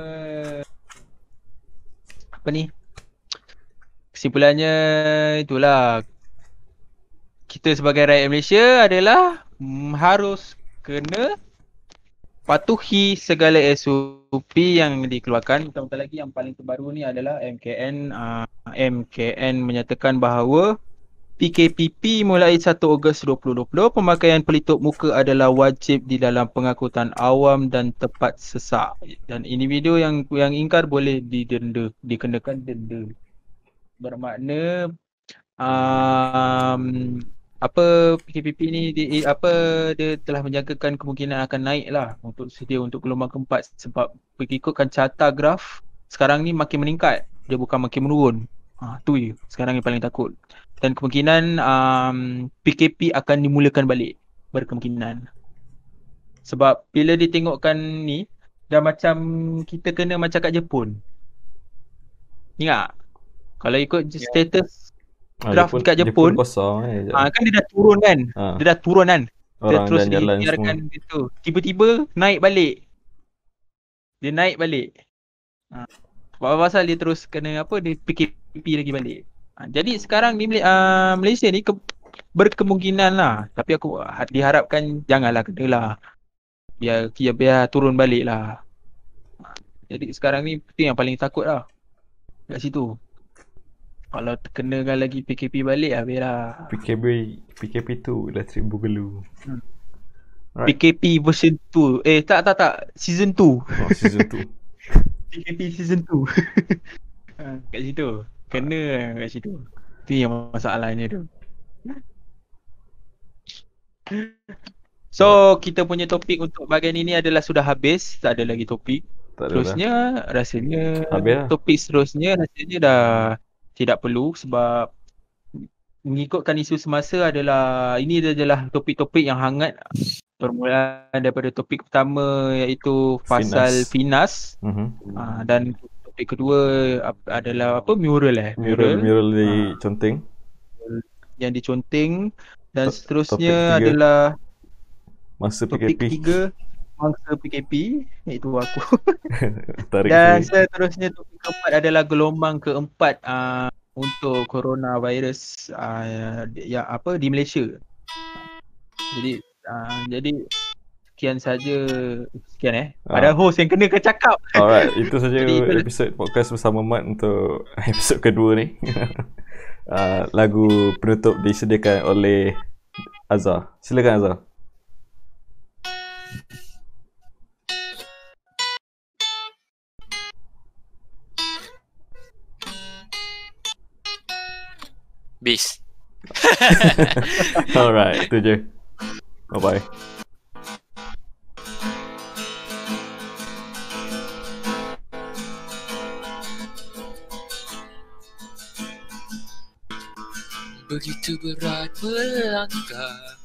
Apa ni? Kesimpulannya itulah, kita sebagai rakyat Malaysia adalah mm, harus kena patuhi segala S O P yang dikeluarkan. Terutama lagi yang paling terbaru ni adalah M K N uh, M K N menyatakan bahawa P K P P mulai satu Ogos dua ribu dua puluh, pemakaian pelitup muka adalah wajib di dalam pengangkutan awam dan tempat sesak. Dan individu yang yang ingkar boleh didenda, dikenakan denda. Bermakna um, apa P K P P ni di, apa dia telah menjangkakan kemungkinan akan naik lah untuk sedia untuk gelombang keempat, sebab mengikutkan carta graf sekarang ni makin meningkat, dia bukan makin menurun. Ha, tu je sekarang yang paling takut. Dan kemungkinan um, P K P akan dimulakan balik, berkemungkinan. Sebab bila ditengokkan ni, dah macam kita kena macam kat Jepun. Ingat? Kalau ikut yeah. status graf ha, dekat Jepun, Jepun kosong, eh, ha, kan dia dah turun kan? Ha. Dia dah turun kan? Dia orang terus jalan dibiarkan gitu. Tiba-tiba naik balik. Dia naik balik. Ha. Sebab pasal dia terus kena apa, dia P K P lagi balik. Ha, jadi sekarang ni uh, Malaysia ni ke, berkemungkinan lah. Tapi aku uh, diharapkan janganlah kena lah. Biar, biar, biar turun balik lah. Ha, jadi sekarang ni itu yang paling takut lah. Kat situ. Kalau terkenakan lagi P K P balik lah, biarlah. P K P P K P tu Electric Boogaloo. Hmm. Right. P K P version two. Eh tak tak tak. Season two. Oh, season two. P K P season two. Ha, kat situ. Kena kat situ. Itu yang masalahnya tu. So, kita punya topik untuk bahagian ini adalah sudah habis. Tak ada lagi topik. Tak ada Terusnya dah. rasanya habis topik seterusnya rasanya dah tidak perlu, sebab mengikutkan isu semasa adalah ini adalah topik-topik yang hangat. Permulaan daripada topik pertama iaitu pasal Finas, uh-huh. uh, dan topik kedua adalah apa, mural eh mural mural di uh, Conteng yang diconteng, dan T- seterusnya adalah masa P K P. Topik ketiga mangsa P K P, iaitu aku. Tarik dan saya. seterusnya topik keempat adalah gelombang keempat uh, untuk coronavirus uh, ya apa di Malaysia. Jadi uh, jadi sekian saja sekian eh. Pada Ah. host yang kena ke cakap. Alright, itu saja Jadi, episod podcast bersama Mat untuk episod kedua ni. uh, lagu penutup disediakan oleh Azhar. Silakan Azhar. Base. Alright, itu je. Bye bye. Begitu berat melangkah